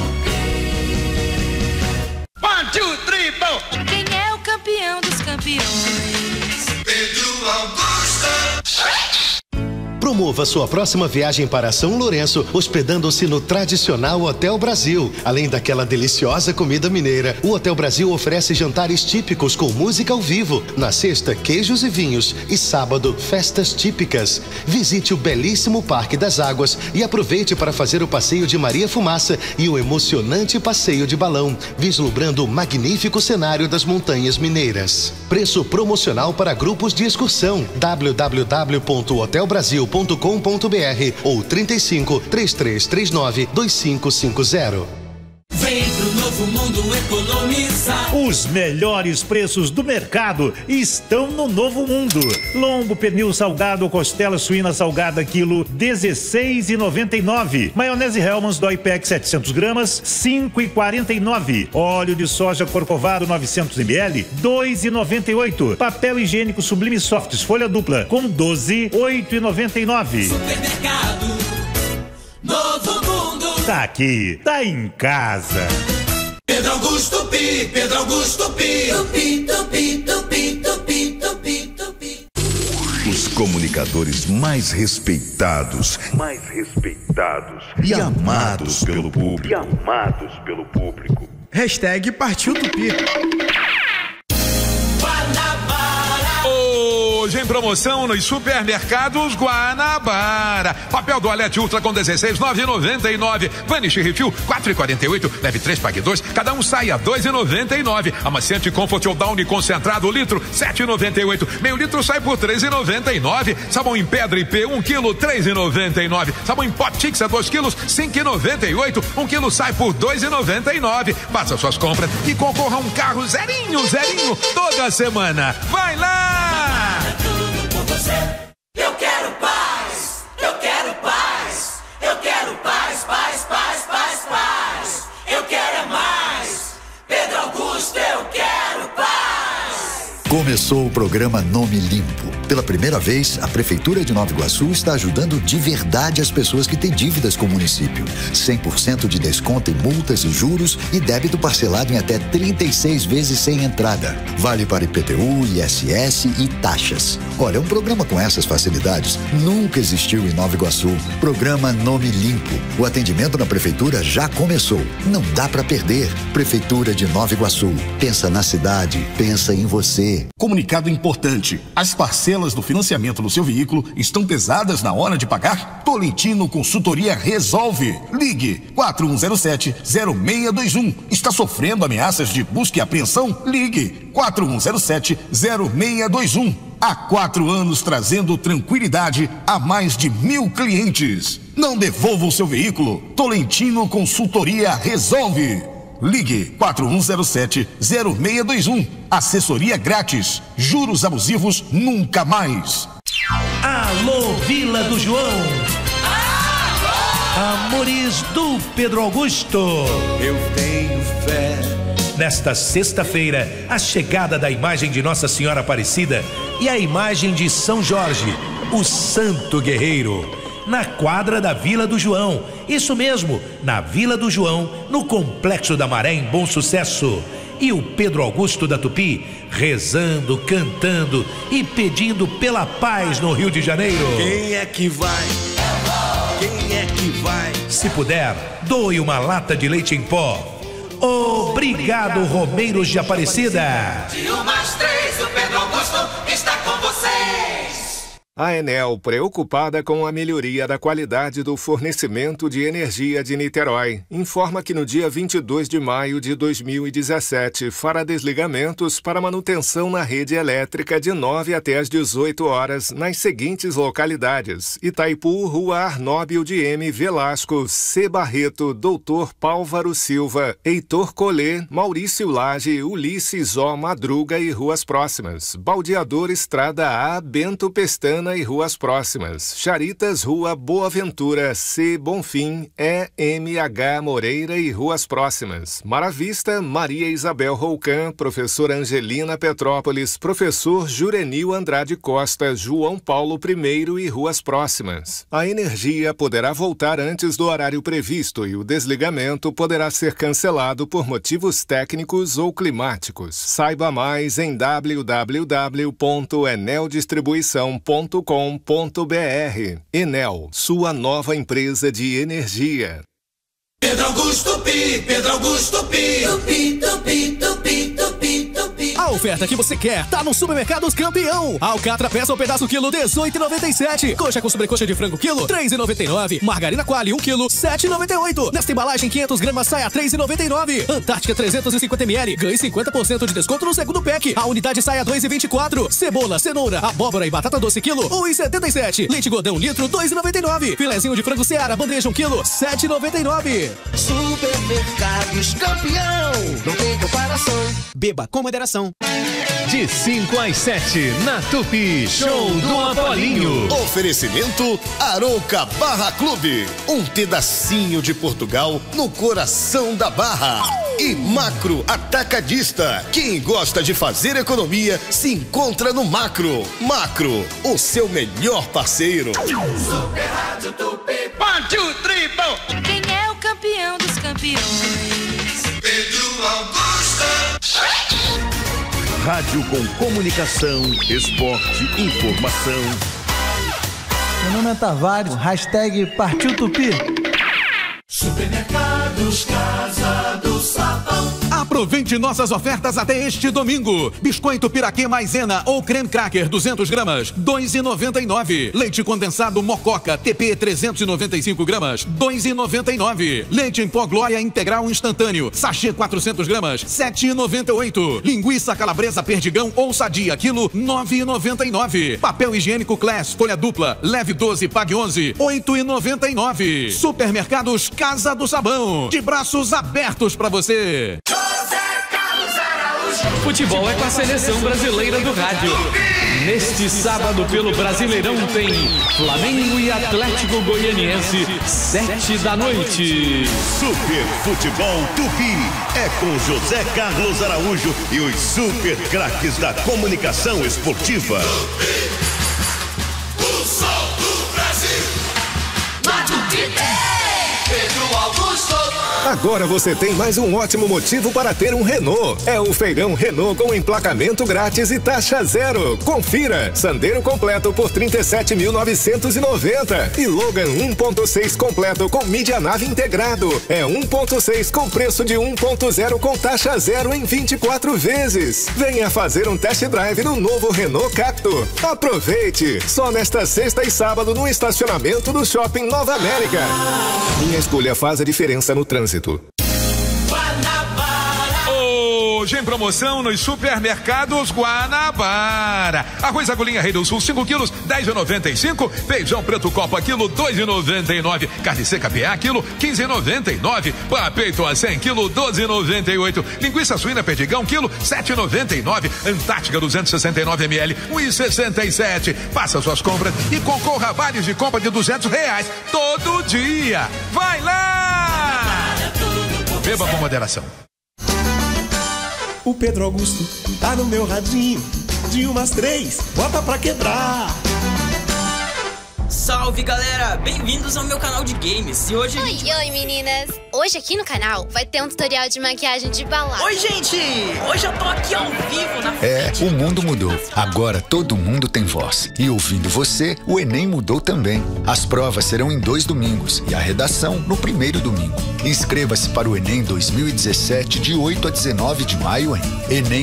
Tupi. 1, 2, 3, 4. Quem é o campeão dos campeões? Pedro Augusto. Promova sua próxima viagem para São Lourenço, hospedando-se no tradicional Hotel Brasil. Além daquela deliciosa comida mineira, o Hotel Brasil oferece jantares típicos com música ao vivo. Na sexta, queijos e vinhos. E sábado, festas típicas. Visite o belíssimo Parque das Águas e aproveite para fazer o passeio de Maria Fumaça e o emocionante passeio de balão, vislumbrando o magnífico cenário das montanhas mineiras. Preço promocional para grupos de excursão. www.hotelbrasil.com.br ou 35 3339 2550. Vem pro novo mundo economizar. Os melhores preços do mercado estão no Novo Mundo. Lombo pernil salgado ou costela suína salgada quilo R$16,99. Maionese Hellmann's Dói Pack 700 gramas R$5,49. Óleo de soja Corcovado 900 ml R$2,98. Papel higiênico Sublime Softs folha dupla com 12 R$8,99. Supermercado Novo Mundo. Tá aqui, tá em casa. Pedro Augusto Pi, Pedro Augusto Pi. Tupi, tupi, tupi, tupi, tupi, tupi. Os comunicadores mais respeitados e amados pelo público. Hashtag Partiu Tupi. Hoje em promoção nos supermercados Guanabara. Papel Toalete Ultra com 16, 9,99. Vanish Refil 4,48. Leve 3, pague 2. Cada um sai a 2,99. Amaciante Comfort ou Downy concentrado litro 7,98. Meio litro sai por 3,99. Sabão em pedra IP 1 kg 3,99. Sabão em Pot Tix a 2 kg 5,98. 1 kg sai por 2,99. Faça suas compras e concorra a um carro zerinho toda semana. Vai lá! Tudo por você. Eu quero paz, eu quero paz, eu quero paz, paz, paz, paz, paz. Eu quero é mais. Pedro Augusto, eu quero paz. Começou o programa Nome Limpo. Pela primeira vez, a Prefeitura de Nova Iguaçu está ajudando de verdade as pessoas que têm dívidas com o município. 100% de desconto em multas e juros e débito parcelado em até 36 vezes sem entrada. Vale para IPTU, ISS e taxas. Olha, um programa com essas facilidades nunca existiu em Nova Iguaçu. Programa Nome Limpo. O atendimento na Prefeitura já começou. Não dá para perder. Prefeitura de Nova Iguaçu. Pensa na cidade, pensa em você. Comunicado importante: as parcelas do financiamento do seu veículo estão pesadas na hora de pagar? Tolentino Consultoria resolve. Ligue 4107-0621. Está sofrendo ameaças de busca e apreensão? Ligue 4107-0621. Há 4 anos trazendo tranquilidade a mais de 1.000 clientes. Não devolva o seu veículo. Tolentino Consultoria resolve. Ligue 4107-0621. Assessoria grátis. Juros abusivos nunca mais. Alô, Vila do João. Amores do Pedro Augusto. Eu tenho fé. Nesta sexta-feira, a chegada da imagem de Nossa Senhora Aparecida e a imagem de São Jorge o Santo Guerreiro, na quadra da Vila do João. Isso mesmo, na Vila do João, no Complexo da Maré, em Bom Sucesso. E o Pedro Augusto da Tupi rezando, cantando e pedindo pela paz no Rio de Janeiro. Quem é que vai? Quem é que vai? Se puder, doe uma lata de leite em pó. Obrigado, Romeiros de Aparecida. De 1 às 3, o Pedro Augusto está com vocês. A Enel, preocupada com a melhoria da qualidade do fornecimento de energia de Niterói, informa que no dia 22 de maio de 2017 fará desligamentos para manutenção na rede elétrica de 9 até às 18 horas nas seguintes localidades: Itaipu, Rua Arnóbio de M. Velasco, C. Barreto, Doutor Pálvaro Silva, Heitor Colê, Maurício Lage, Ulisses O. Madruga e ruas próximas. Baldeador Estrada A, Bento Pestana e ruas próximas. Charitas, Rua Boa Ventura, C. Bonfim, E. M.H. Moreira e ruas próximas. Maravista, Maria Isabel Roucan, Professora Angelina Petrópolis, Professor Jurenil Andrade Costa, João Paulo I e ruas próximas. A energia poderá voltar antes do horário previsto e o desligamento poderá ser cancelado por motivos técnicos ou climáticos. Saiba mais em www.eneldistribuição.com.br. Enel, sua nova empresa de energia. Pedro Augusto Pi, Pedro Augusto Pi, Tupi, Tupi, Tupi, Tupi, Tupi. A oferta que você quer tá no Supermercados Campeão. Alcatra peça ou pedaço quilo, R$18,97. Coxa com sobrecoxa de frango quilo, R$3,99. Margarina Qualy 1 quilo, R$7,98. Nesta embalagem 500 gramas sai a R$3,99. Antártica 350 ml, ganhe 50% de desconto no segundo pack. A unidade sai a R$2,24. Cebola, cenoura, abóbora e batata doce quilo, R$1,77. Leite Godão litro, R$2,99. Filezinho de frango Seara, bandeja 1 quilo, R$7,99. Supermercados Campeão, não tem comparação. Beba com moderação. De 5 às 7, na Tupi, show do Apolinho. Oferecimento Arouca Barra Clube, um pedacinho de Portugal no coração da Barra. E Macro Atacadista, quem gosta de fazer economia se encontra no Macro. Macro, o seu melhor parceiro. Super Rádio Tupi. 1, 2, 3, 4. Quem é o campeão dos campeões? Pedro Augusto. Rádio com comunicação, esporte, informação. Meu nome é Tavares, hashtag Partiu Tupi. Supermercados Casa do Sabão. Aproveite nossas ofertas até este domingo. Biscoito Piraquê Maisena ou creme cracker 200 gramas, R$2,99. Leite condensado Mococa TP 395 gramas, R$2,99. Leite em pó Glória integral instantâneo, sachê 400 gramas, R$7,98. Linguiça calabresa Perdigão ou Sadia, quilo, R$9,99. Papel higiênico Class, folha dupla, leve 12, pague 11, R$8,99. Supermercados Casa do Sabão, de braços abertos pra você. Futebol é com a Seleção Brasileira do Rádio. Neste sábado, pelo Brasileirão, tem Flamengo e Atlético Goianiense, 7 da noite. Super Futebol Tupi é com José Carlos Araújo e os super craques da comunicação esportiva. O sol do Brasil. Na Tupi Pedro Augusto. Agora você tem mais um ótimo motivo para ter um Renault. É o Feirão Renault com emplacamento grátis e taxa zero. Confira. Sandero completo por R$37.990. E Logan 1.6 completo com mídia nave integrado. É 1.6 com preço de 1.0 com taxa zero em 24 vezes. Venha fazer um test drive no novo Renault Captur. Aproveite. Só nesta sexta e sábado no estacionamento do Shopping Nova América. Minha escolha faz a diferença no trânsito. Hoje em promoção nos supermercados Guanabara. Arroz agulhinha Rei do Sul 5 quilos, R$10,95. Feijão preto Copa quilo, R$2,99. Carne seca PA quilo, R$15,99. Pão peito a 100 quilo, R$12,98. Linguiça suína Perdigão quilo, R$7,99. Antártica 269 ml, R$1,67. Faça suas compras e concorra a vales de compra de R$200 todo dia. Vai lá! Beba com moderação. O Pedro Augusto tá no meu radinho, de 1 às 3, bota pra quebrar. Salve galera, bem-vindos ao meu canal de games. E hoje Oi meninas! Hoje aqui no canal vai ter um tutorial de maquiagem de balada. Oi gente, hoje eu tô aqui ao vivo na frente. O mundo mudou. Agora todo mundo tem voz. E ouvindo você, o Enem mudou também. As provas serão em 2 domingos e a redação no primeiro domingo. Inscreva-se para o Enem 2017 de 8 a 19 de maio em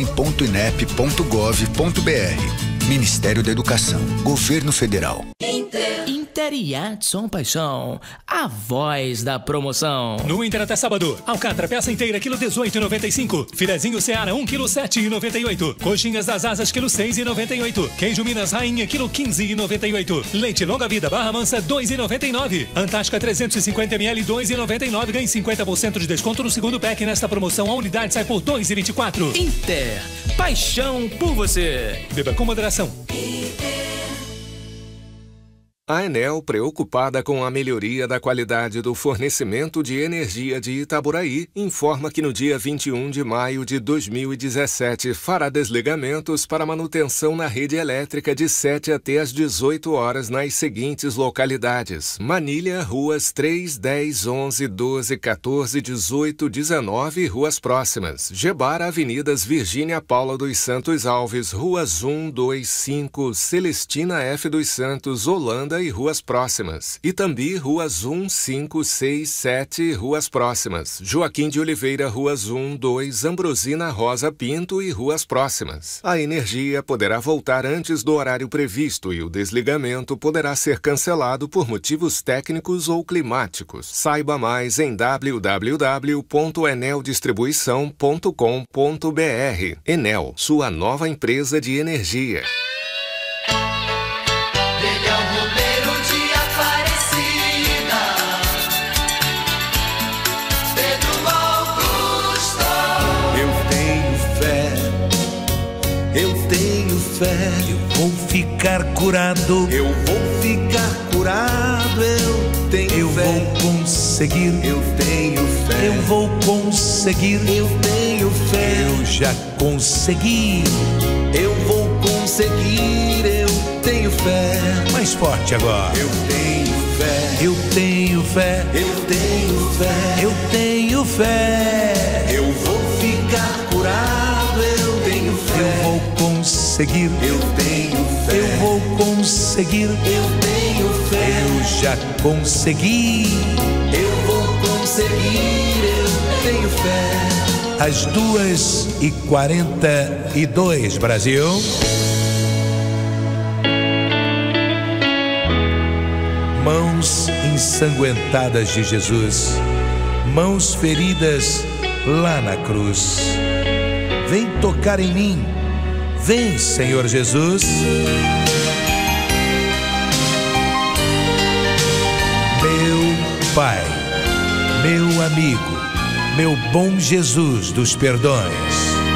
enem.inep.gov.br. Ministério da Educação, Governo Federal. Inter Yadson Paixão, a voz da promoção. No Inter até sábado, alcatra peça inteira, quilo 18,95. Filezinho Seara, 1 quilo 7,98. Coxinhas das asas, quilo 6,98. Queijo Minas Rainha, quilo 15,98. Leite Longa Vida, Barra Mansa, 2,99. Antártica 350 ml, 2,99. Ganhe 50% de desconto no segundo pack. Nesta promoção, a unidade sai por 2,24. Inter, paixão por você. Beba com moderação. A Enel, preocupada com a melhoria da qualidade do fornecimento de energia de Itaboraí, informa que no dia 21 de maio de 2017 fará desligamentos para manutenção na rede elétrica de 7 até às 18 horas nas seguintes localidades: Manilha, ruas 3, 10, 11, 12, 14, 18, 19 e ruas próximas. Gebara, avenidas Virgínia Paula dos Santos Alves, ruas 1, 2, 5, Celestina F. dos Santos, Holanda e ruas próximas. Itambi, ruas 1, 5, 6, 7 e ruas próximas. Joaquim de Oliveira, ruas 1, 2, Ambrosina Rosa Pinto e ruas próximas. A energia poderá voltar antes do horário previsto e o desligamento poderá ser cancelado por motivos técnicos ou climáticos. Saiba mais em www.eneldistribuição.com.br. Enel, sua nova empresa de energia. Eu vou ficar curado. Eu vou ficar curado. Eu vou conseguir. Eu tenho fé. Eu vou conseguir. Eu tenho fé. Eu já consegui. Eu vou conseguir. Eu tenho fé. Mais forte agora. Eu tenho fé. Eu tenho fé. Eu tenho fé. Eu tenho fé. Eu vou ficar curado. Eu tenho fé. Eu vou conseguir. Eu tenho fé. Eu vou conseguir. Eu tenho fé. Eu já consegui. Eu vou conseguir. Eu tenho fé. Às 2h42, Brasil. Mãos ensanguentadas de Jesus, mãos feridas lá na cruz. Vem tocar em mim. Vem, Senhor Jesus. Meu Pai, meu amigo, meu bom Jesus dos perdões.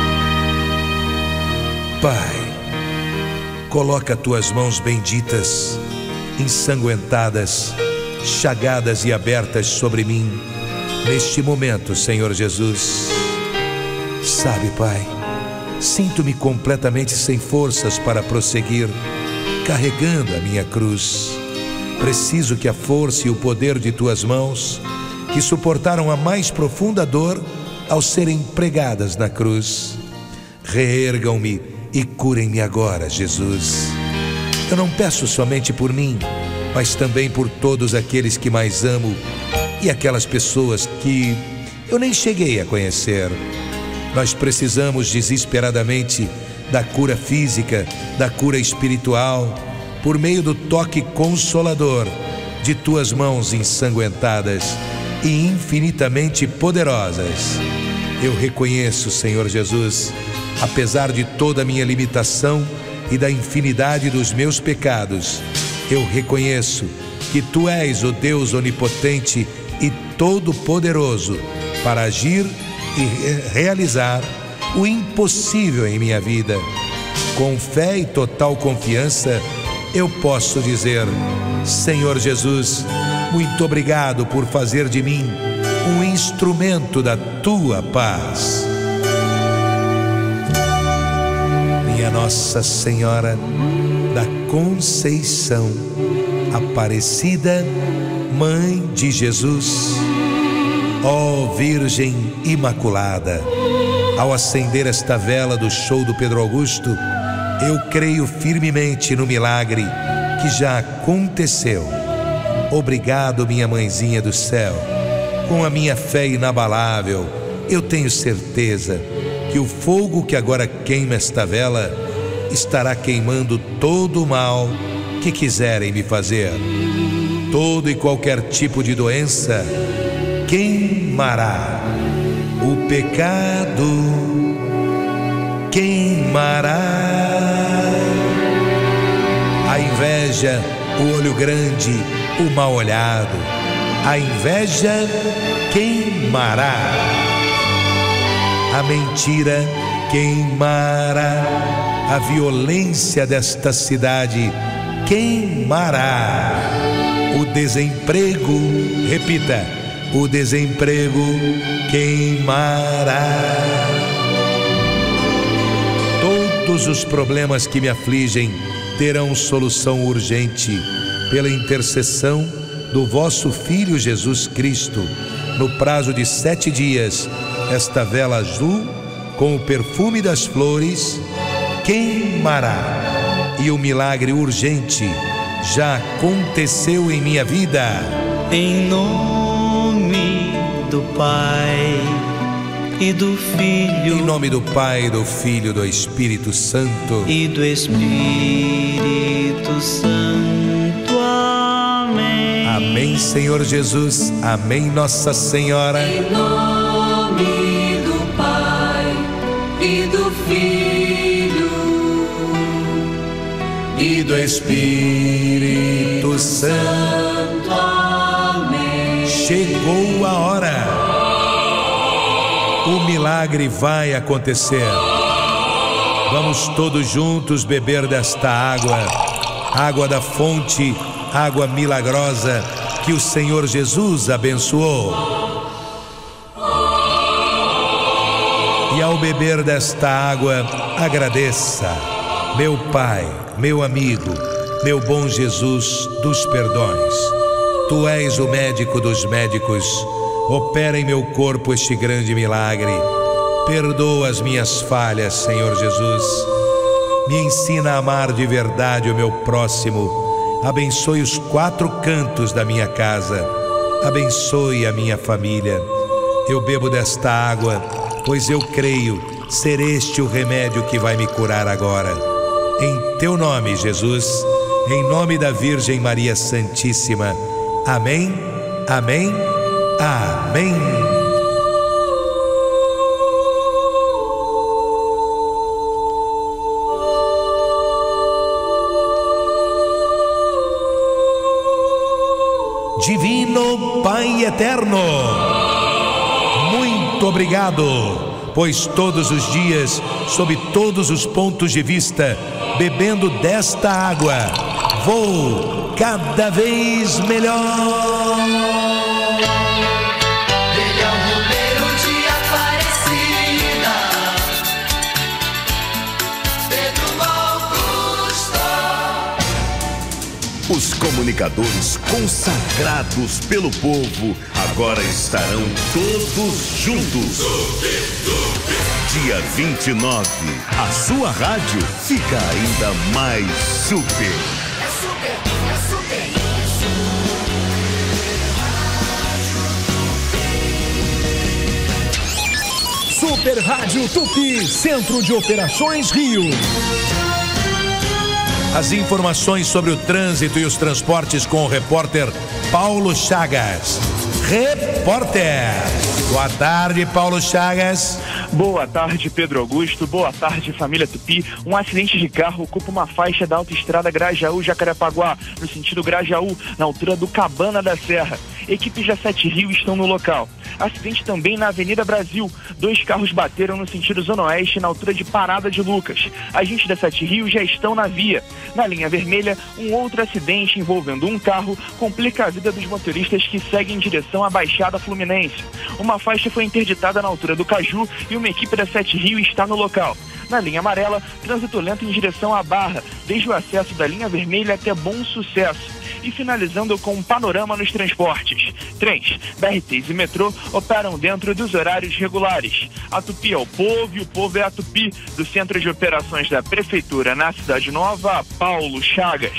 Pai, coloca tuas mãos benditas, ensanguentadas, chagadas e abertas sobre mim, neste momento, Senhor Jesus. Sabe, Pai, sinto-me completamente sem forças para prosseguir, carregando a minha cruz. Preciso que a força e o poder de tuas mãos, que suportaram a mais profunda dor ao serem pregadas na cruz, reergam-me e curem-me agora, Jesus. Eu não peço somente por mim, mas também por todos aqueles que mais amo e aquelas pessoas que eu nem cheguei a conhecer. Nós precisamos desesperadamente da cura física, da cura espiritual, por meio do toque consolador de tuas mãos ensanguentadas e infinitamente poderosas. Eu reconheço, Senhor Jesus, apesar de toda a minha limitação e da infinidade dos meus pecados, eu reconheço que Tu és o Deus onipotente e todo-poderoso para agir e realizar o impossível em minha vida. Com fé e total confiança, eu posso dizer: Senhor Jesus, muito obrigado por fazer de mim um instrumento da Tua paz. Minha Nossa Senhora da Conceição, Aparecida, Mãe de Jesus, ó Virgem Imaculada, ao acender esta vela do show do Pedro Augusto, eu creio firmemente no milagre que já aconteceu. Obrigado, minha mãezinha do céu. Com a minha fé inabalável, eu tenho certeza que o fogo que agora queima esta vela estará queimando todo o mal que quiserem me fazer. Todo e qualquer tipo de doença queimará. O pecado queimará. A inveja, o olho grande, o mal olhado. A inveja queimará. A mentira queimará. A violência desta cidade queimará. O desemprego, repita, o desemprego queimará. Todos os problemas que me afligem terão solução urgente pela intercessão do vosso Filho Jesus Cristo. No prazo de 7 dias, esta vela azul, com o perfume das flores, queimará. E o milagre urgente já aconteceu em minha vida. Em nome do Pai e do Filho. Em nome do Pai, do Filho e do Espírito Santo. E do Espírito Santo. Amém. Amém, Senhor Jesus. Amém, Nossa Senhora. Em nome do Pai e do Filho e do Espírito Santo. Amém. Chegou a hora. O milagre vai acontecer. Vamos todos juntos beber desta água, água da fonte, água milagrosa que o Senhor Jesus abençoou. E ao beber desta água, agradeça, meu Pai, meu amigo, meu bom Jesus dos perdões. Tu és o médico dos médicos. Opera em meu corpo este grande milagre. Perdoa as minhas falhas, Senhor Jesus. Me ensina a amar de verdade o meu próximo. Abençoe os 4 cantos da minha casa. Abençoe a minha família. Eu bebo desta água, pois eu creio ser este o remédio que vai me curar agora. Em teu nome, Jesus, em nome da Virgem Maria Santíssima. Amém, amém, amém. Divino Pai Eterno, muito obrigado, pois todos os dias, sob todos os pontos de vista, bebendo desta água, vou cada vez melhor. Os comunicadores consagrados pelo povo agora estarão todos juntos. Dia 29, a sua rádio fica ainda mais super. É super, é super. Super Rádio Tupi, Centro de Operações Rio. As informações sobre o trânsito e os transportes com o repórter Paulo Chagas. Repórter. Boa tarde, Paulo Chagas. Boa tarde, Pedro Augusto. Boa tarde, família Tupi. Um acidente de carro ocupa uma faixa da autoestrada Grajaú-Jacarepaguá, no sentido Grajaú, na altura do Cabana da Serra. Equipes da 7 Rio estão no local. Acidente também na Avenida Brasil. 2 carros bateram no sentido Zona Oeste, na altura de Parada de Lucas. Agentes da 7 Rio já estão na via. Na linha vermelha, um outro acidente envolvendo um carro complica a vida dos motoristas que seguem em direção à Baixada Fluminense. Uma faixa foi interditada na altura do Caju e uma equipe da 7 Rio está no local. Na linha amarela, trânsito lento em direção à Barra, desde o acesso da linha vermelha até Bom Sucesso. e finalizando com um panorama nos transportes. Trens, BRTs e metrô operam dentro dos horários regulares. A Tupi é o povo e o povo é a Tupi, do Centro de Operações da Prefeitura na Cidade Nova, Paulo Chagas.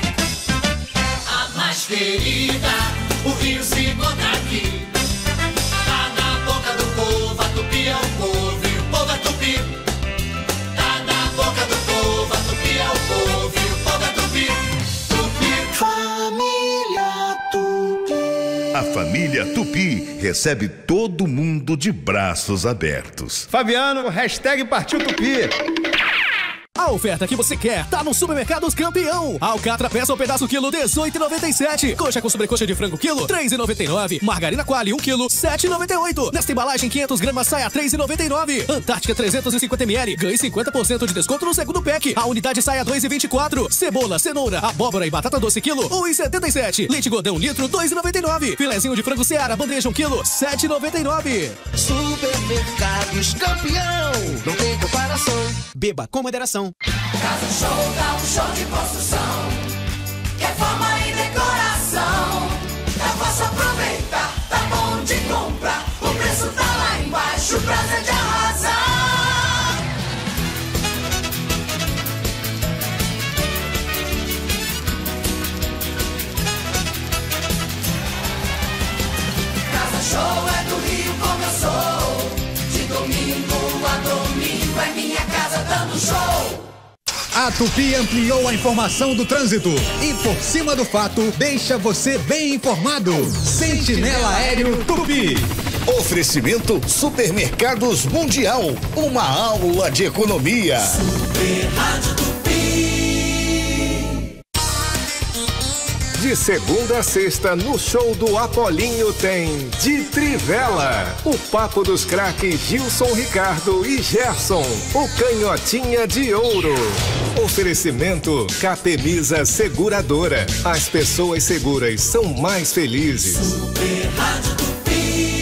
A mais querida, o Rio se encontra aqui. Tá na boca do povo, a Tupi é o povo e o povo é Tupi. Tá na boca do povo, a Tupi é o povo e o povo é Tupi. Tupi. Família Tupi. A família Tupi recebe todo mundo de braços abertos. Fabiano, hashtag Partiu Tupi. A oferta que você quer tá no Supermercados Campeão. Alcatra peça ao pedaço quilo 18,97. Coxa com sobrecoxa de frango quilo 3,99. Margarina Qualy 1 quilo 7,98. Nesta embalagem 500 gramas saia 3,99. Antártica 350 ml ganhe 50% de desconto no segundo pack. A unidade saia 2,24. Cebola, cenoura, abóbora e batata doce quilo 1,77. Leite Godão litro 2,99. Filezinho de frango Seara bandeja 1 quilo 7,99. Supermercados Campeão, não tem comparação. Beba com moderação. Casa Show dá um show de construção, reforma e decoração. Eu posso aproveitar, tá bom de compra, o preço tá lá embaixo, o prazo é de arrasar. Casa Show é do Rio como eu sou, de domingo a domingo é minha casa dando show. A Tupi ampliou a informação do trânsito e, por cima do fato, deixa você bem informado. Sentinela Aéreo Tupi. Oferecimento Supermercados Mundial, uma aula de economia. Super Rádio Tupi. De segunda a sexta, no show do Apolinho tem De Trivela. O papo dos craques Gilson, Ricardo e Gerson. O Canhotinha de Ouro. Oferecimento Capemisa Seguradora. As pessoas seguras são mais felizes. Super Rádio Tupi.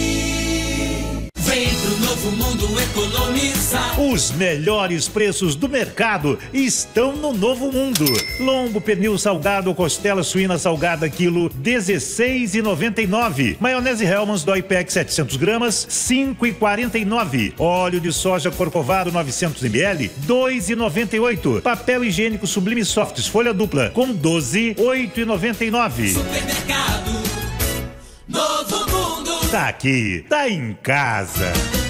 Vem pro novo mundo economizar. Os melhores preços do mercado estão no Novo Mundo. Lombo pernil salgado ou costela suína salgada quilo 16,99. Maionese Hellmann's Dói Pack 700 gramas 5,49. Óleo de soja Corcovado 900 ml 2,98. Papel higiênico Sublime Softs folha dupla com 12 8,99. Supermercado Novo Mundo. Tá aqui, tá em casa.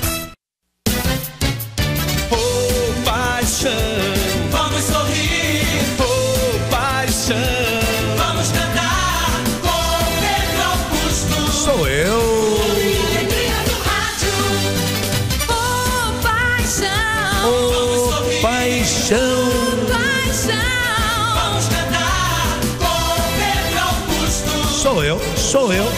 Oh, paixão, vamos sorrir. Oh, paixão, vamos cantar com Pedro Augusto. Sou eu. Alegria do rádio. Oh, paixão, vamos sorrir. Paixão. Paixão, vamos cantar com Pedro Augusto. Sou eu, sou eu.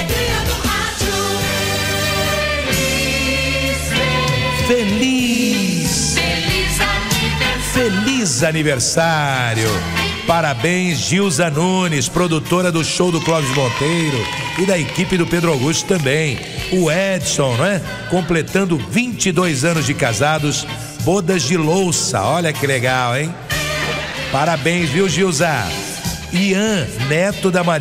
Feliz aniversário! Parabéns, Gilza Nunes, produtora do show do Clóvis Monteiro e da equipe do Pedro Augusto também. O Edson, né? Completando 22 anos de casados, bodas de louça. Olha que legal, hein? Parabéns, viu, Gilza? Ian, neto da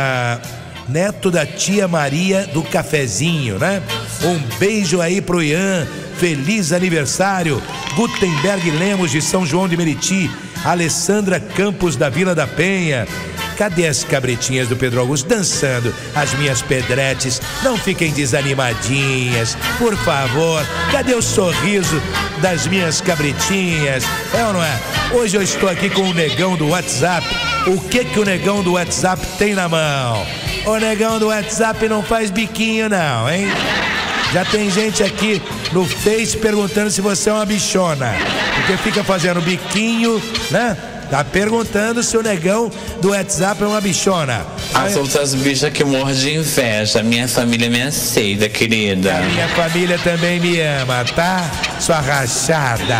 tia Maria do Cafezinho, né? Um beijo aí pro Ian. Feliz aniversário. Gutenberg Lemos de São João de Meriti. Alessandra Campos da Vila da Penha. Cadê as cabritinhas do Pedro Augusto dançando as minhas pedretes? Não fiquem desanimadinhas, por favor. Cadê o sorriso das minhas cabritinhas? É ou não é? Hoje eu estou aqui com o negão do WhatsApp. O que o negão do WhatsApp tem na mão? O negão do WhatsApp não faz biquinho não, hein? Já tem gente aqui no Face perguntando se você é uma bichona, porque fica fazendo biquinho, né? Tá perguntando se o negão do WhatsApp é uma bichona. As outras bichas que mordem inveja. Minha família me aceita, querida. A minha família também me ama, tá? Sua rachada.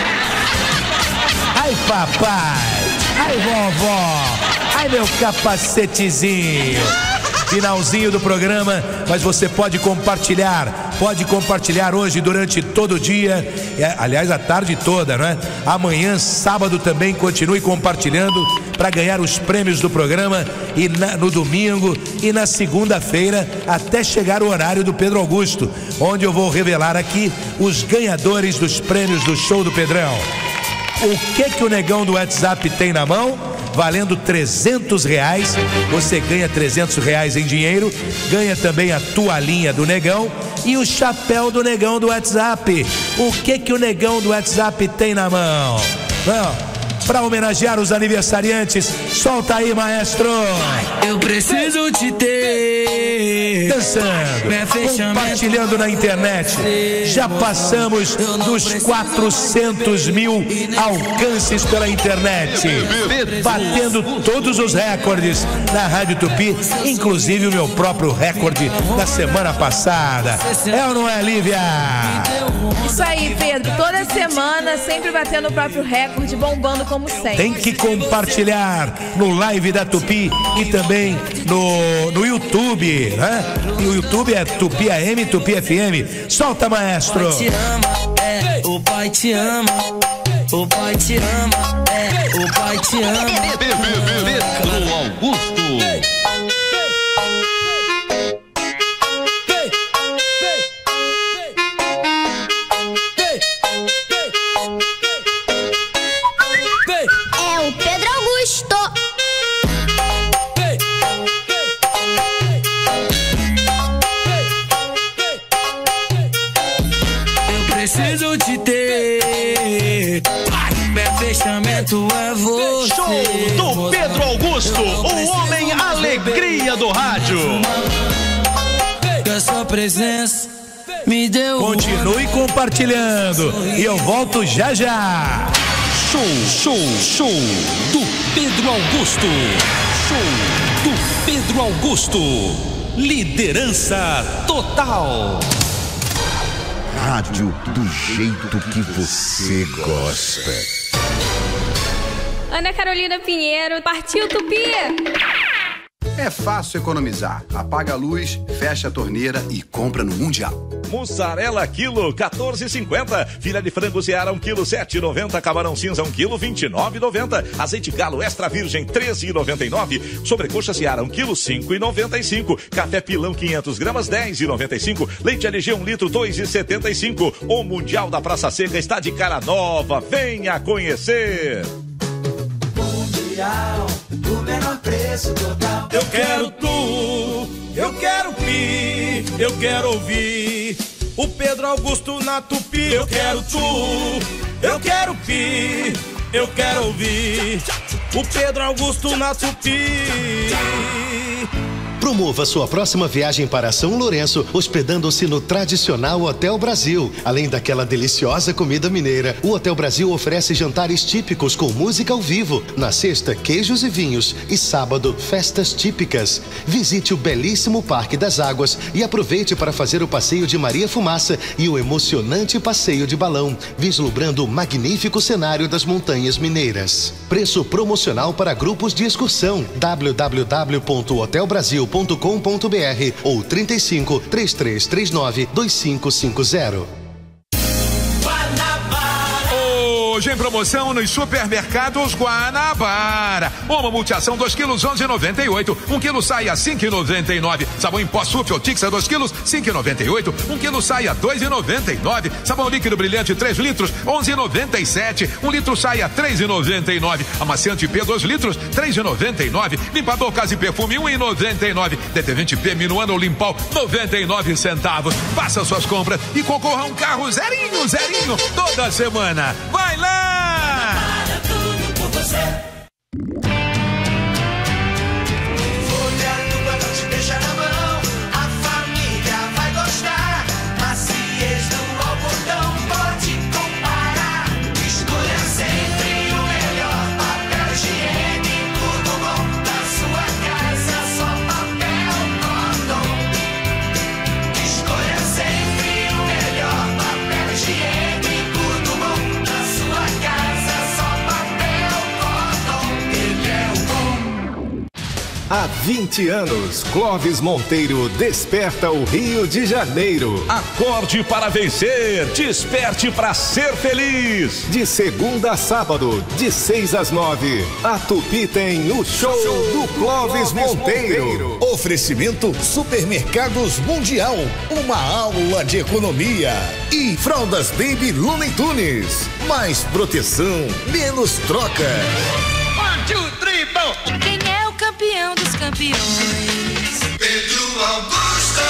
Ai, papai. Ai, vovó. Ai, meu capacetezinho. Finalzinho do programa, mas você pode compartilhar hoje durante todo o dia, aliás, a tarde toda, não é? Amanhã, sábado também, continue compartilhando para ganhar os prêmios do programa e no domingo e na segunda-feira, até chegar o horário do Pedro Augusto, onde eu vou revelar aqui os ganhadores dos prêmios do show do Pedrão. O que o negão do WhatsApp tem na mão? Valendo R$300, você ganha R$300 em dinheiro, ganha também a toalhinha do negão e o chapéu do negão do WhatsApp. O que o negão do WhatsApp tem na mão? Para homenagear os aniversariantes, solta aí, maestro. Eu preciso te ter. Dançando, compartilhando na internet. Já passamos dos 400 mil alcances pela internet, batendo todos os recordes na Rádio Tupi, inclusive o meu próprio recorde da semana passada. É ou não é, Lívia? Isso aí, Pedro. Toda semana, sempre batendo o próprio recorde, bombando como sempre. Tem que compartilhar no live da Tupi e também no YouTube, né? E o YouTube é Tupi AM, Tupi FM. Solta, maestro. O pai te ama, o pai te ama, o pai te ama, o pai te ama. Pedro Augusto. Preciso te ter. Meu fechamento é você. Show do Pedro Augusto, o homem alegria do rádio. Que a sua presença me deu. Continue compartilhando e eu volto já já. Show do Pedro Augusto. Show do Pedro Augusto. Liderança total. Rádio do jeito que você gosta. Ana Carolina Pinheiro, partiu Tupi! É fácil economizar. Apaga a luz, fecha a torneira e compra no Mundial. Mussarela quilo 14,50. Filé de frango Seara 1 quilo 7,90. Camarão cinza 1 quilo 29,90. Azeite galo extra virgem 13,99. Sobrecoxa Seara 1 quilo 5,95. Café pilão 500 gramas 10,95. Leite LG 1 litro 2,75. O Mundial da Praça Seca está de cara nova. Venha conhecer. Mundial, o menor preço total. Eu quero tu, eu quero pi, eu quero ouvir o Pedro Augusto na Tupi. Eu quero tu, eu quero pi, eu quero ouvir o Pedro Augusto na Tupi. Promova sua próxima viagem para São Lourenço, hospedando-se no tradicional Hotel Brasil. Além daquela deliciosa comida mineira, o Hotel Brasil oferece jantares típicos com música ao vivo. Na sexta, queijos e vinhos. E sábado, festas típicas. Visite o belíssimo Parque das Águas e aproveite para fazer o passeio de Maria Fumaça e o emocionante passeio de balão, vislumbrando o magnífico cenário das montanhas mineiras. Preço promocional para grupos de excursão. www.hotelbrasil.com.br ou 35 3339 2550. Hoje em promoção nos supermercados Guanabara. Uma multiação 2 quilos 11,98. 1 quilo saia 5,99. Sabão em pó Sufil Tixa 2 quilos 5,98. 1 quilo saia 2,99. Sabão líquido brilhante 3 litros 11,97. 1 litro saia 3,99. Amaciante P 2 litros 3,99. Limpador Casa e Perfume 1,99. Detergente P Minuano ou Limpal 99 centavos. Faça suas compras e concorra a um carro zerinho toda semana. Vai lá! Tudo por você. Olhando não te deixa na mão, a família vai gostar. Maciez do algodão pode comparar. Escolha sempre o melhor papel higiênico do bom da sua casa, só papel Cordon. Escolha sempre o melhor papel higiênico do bom da sua 20 anos, Clóvis Monteiro desperta o Rio de Janeiro. Acorde para vencer, desperte para ser feliz. De segunda a sábado, de 6 às 9, a Tupi tem o show do Clóvis Monteiro. Oferecimento Supermercados Mundial, uma aula de economia. E Fraldas Baby Looney Tunes, mais proteção, menos troca. 1, 2, 3, bom! Quem é o campeão dos campeões? Pedro Augusto.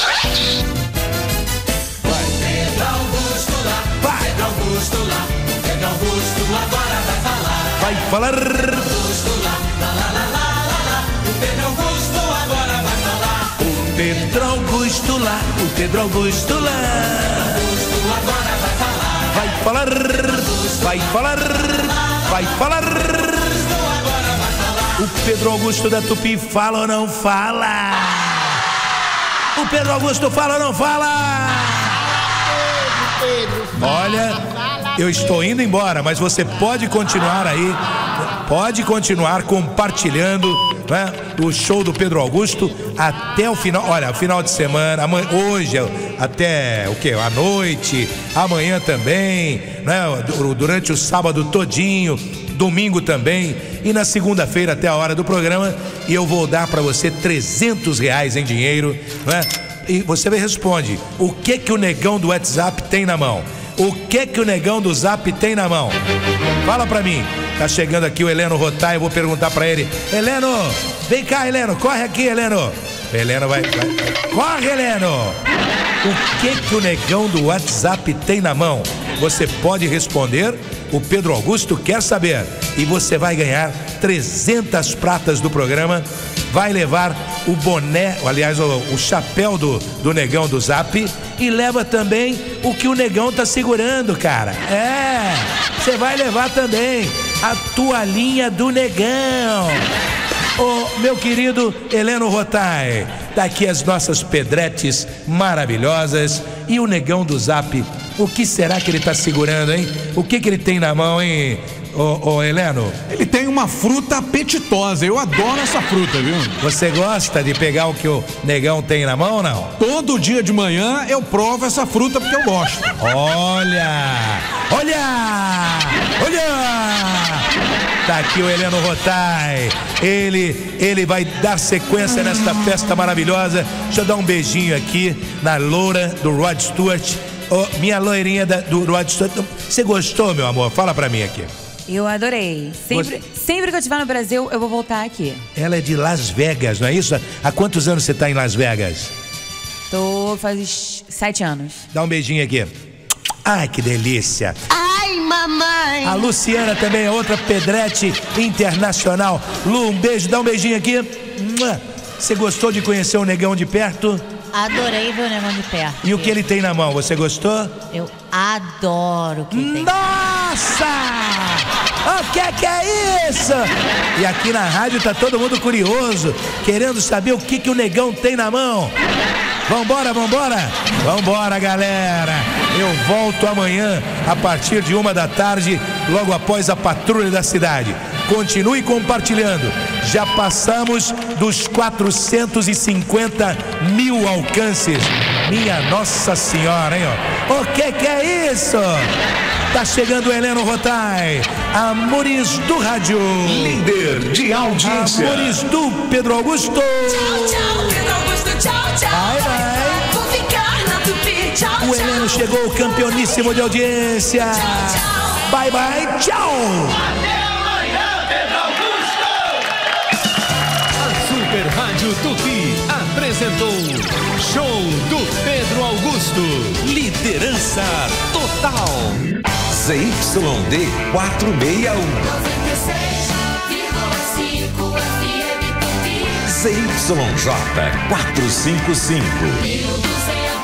Vai, Pedro Augusto lá. Vai, Pedro Augusto lá. Pedro Augusto agora vai falar. Vai falar. Pedro Augusto lá. Lá, lá, lá, lá, lá, lá. O Pedro Augusto agora vai falar. O Pedro Augusto lá. O Pedro Augusto lá. Pedro Augusto agora vai falar. Vai falar. Vai falar. Vai falar. O Pedro Augusto da Tupi fala ou não fala? O Pedro Augusto fala ou não fala? Olha, eu estou indo embora, mas você pode continuar aí, pode continuar compartilhando, né, o show do Pedro Augusto até o final. Olha, final de semana, hoje até o que? À noite, amanhã também, né, durante o sábado todinho, domingo também, e na segunda-feira até a hora do programa, e eu vou dar para você R$300 em dinheiro, né? E você me responde, o que o negão do WhatsApp tem na mão? O que o negão do Zap tem na mão? Fala pra mim. Tá chegando aqui o Heleno Rotai, eu vou perguntar pra ele. Heleno, vem cá, Heleno, corre aqui, Heleno. Heleno vai. Corre, Heleno. O que o negão do WhatsApp tem na mão? Você pode responder, o Pedro Augusto quer saber. E você vai ganhar 300 pratas do programa, vai levar o boné, aliás, o chapéu do negão do Zap, e leva também o que o negão tá segurando, cara. É, você vai levar também a toalhinha do negão. Ô, meu querido Heleno Rotai, daqui as nossas pedretes maravilhosas. E o negão do Zap, o que será que ele tá segurando, hein? O que ele tem na mão, hein, ô Heleno? Ele tem uma fruta apetitosa, eu adoro essa fruta, viu? Você gosta de pegar o que o negão tem na mão ou não? Todo dia de manhã eu provo essa fruta porque eu gosto. Olha! Olha! Olha! Tá aqui o Heleno Rotai. Ele vai dar sequência nesta festa maravilhosa. Deixa eu dar um beijinho aqui na loura do Rod Stewart. Oh, minha loirinha do Rod Stewart. Você gostou, meu amor? Fala pra mim aqui. Eu adorei. Sempre que eu estiver no Brasil, eu vou voltar aqui. Ela é de Las Vegas, não é isso? Há quantos anos você tá em Las Vegas? Faz 7 anos. Dá um beijinho aqui. Ai, que delícia. Ai, mamãe. A Luciana também é outra pedrete internacional. Lu, um beijo, dá um beijinho aqui. Você gostou de conhecer o negão de perto? Adorei ver o negão de perto. E o que ele tem na mão, você gostou? Eu adoro o que ele tem. Nossa! O que é isso? E aqui na rádio tá todo mundo curioso, querendo saber o que o negão tem na mão. Vambora, vambora? Vambora, galera. Eu volto amanhã a partir de 1 da tarde, logo após a patrulha da cidade. Continue compartilhando. Já passamos dos 450 mil alcances. Minha Nossa Senhora, hein? Ó. O que é isso? Tá chegando o Heleno Rotai, Amores do Rádio, líder de audiência, Amores do Pedro Augusto. Tchau, tchau, Pedro Augusto, tchau, tchau. Bye, bye. Vou ficar na Tupi, tchau, tchau. O Heleno chegou, campeoníssimo de audiência. Tchau, tchau. Bye, bye, tchau. Até amanhã, Pedro Augusto. A Super Rádio Tupi apresentou Show do Pedro Augusto. Liderança total. ZYD 461. 96,5 FM Tupi. ZYJ 455. 1200.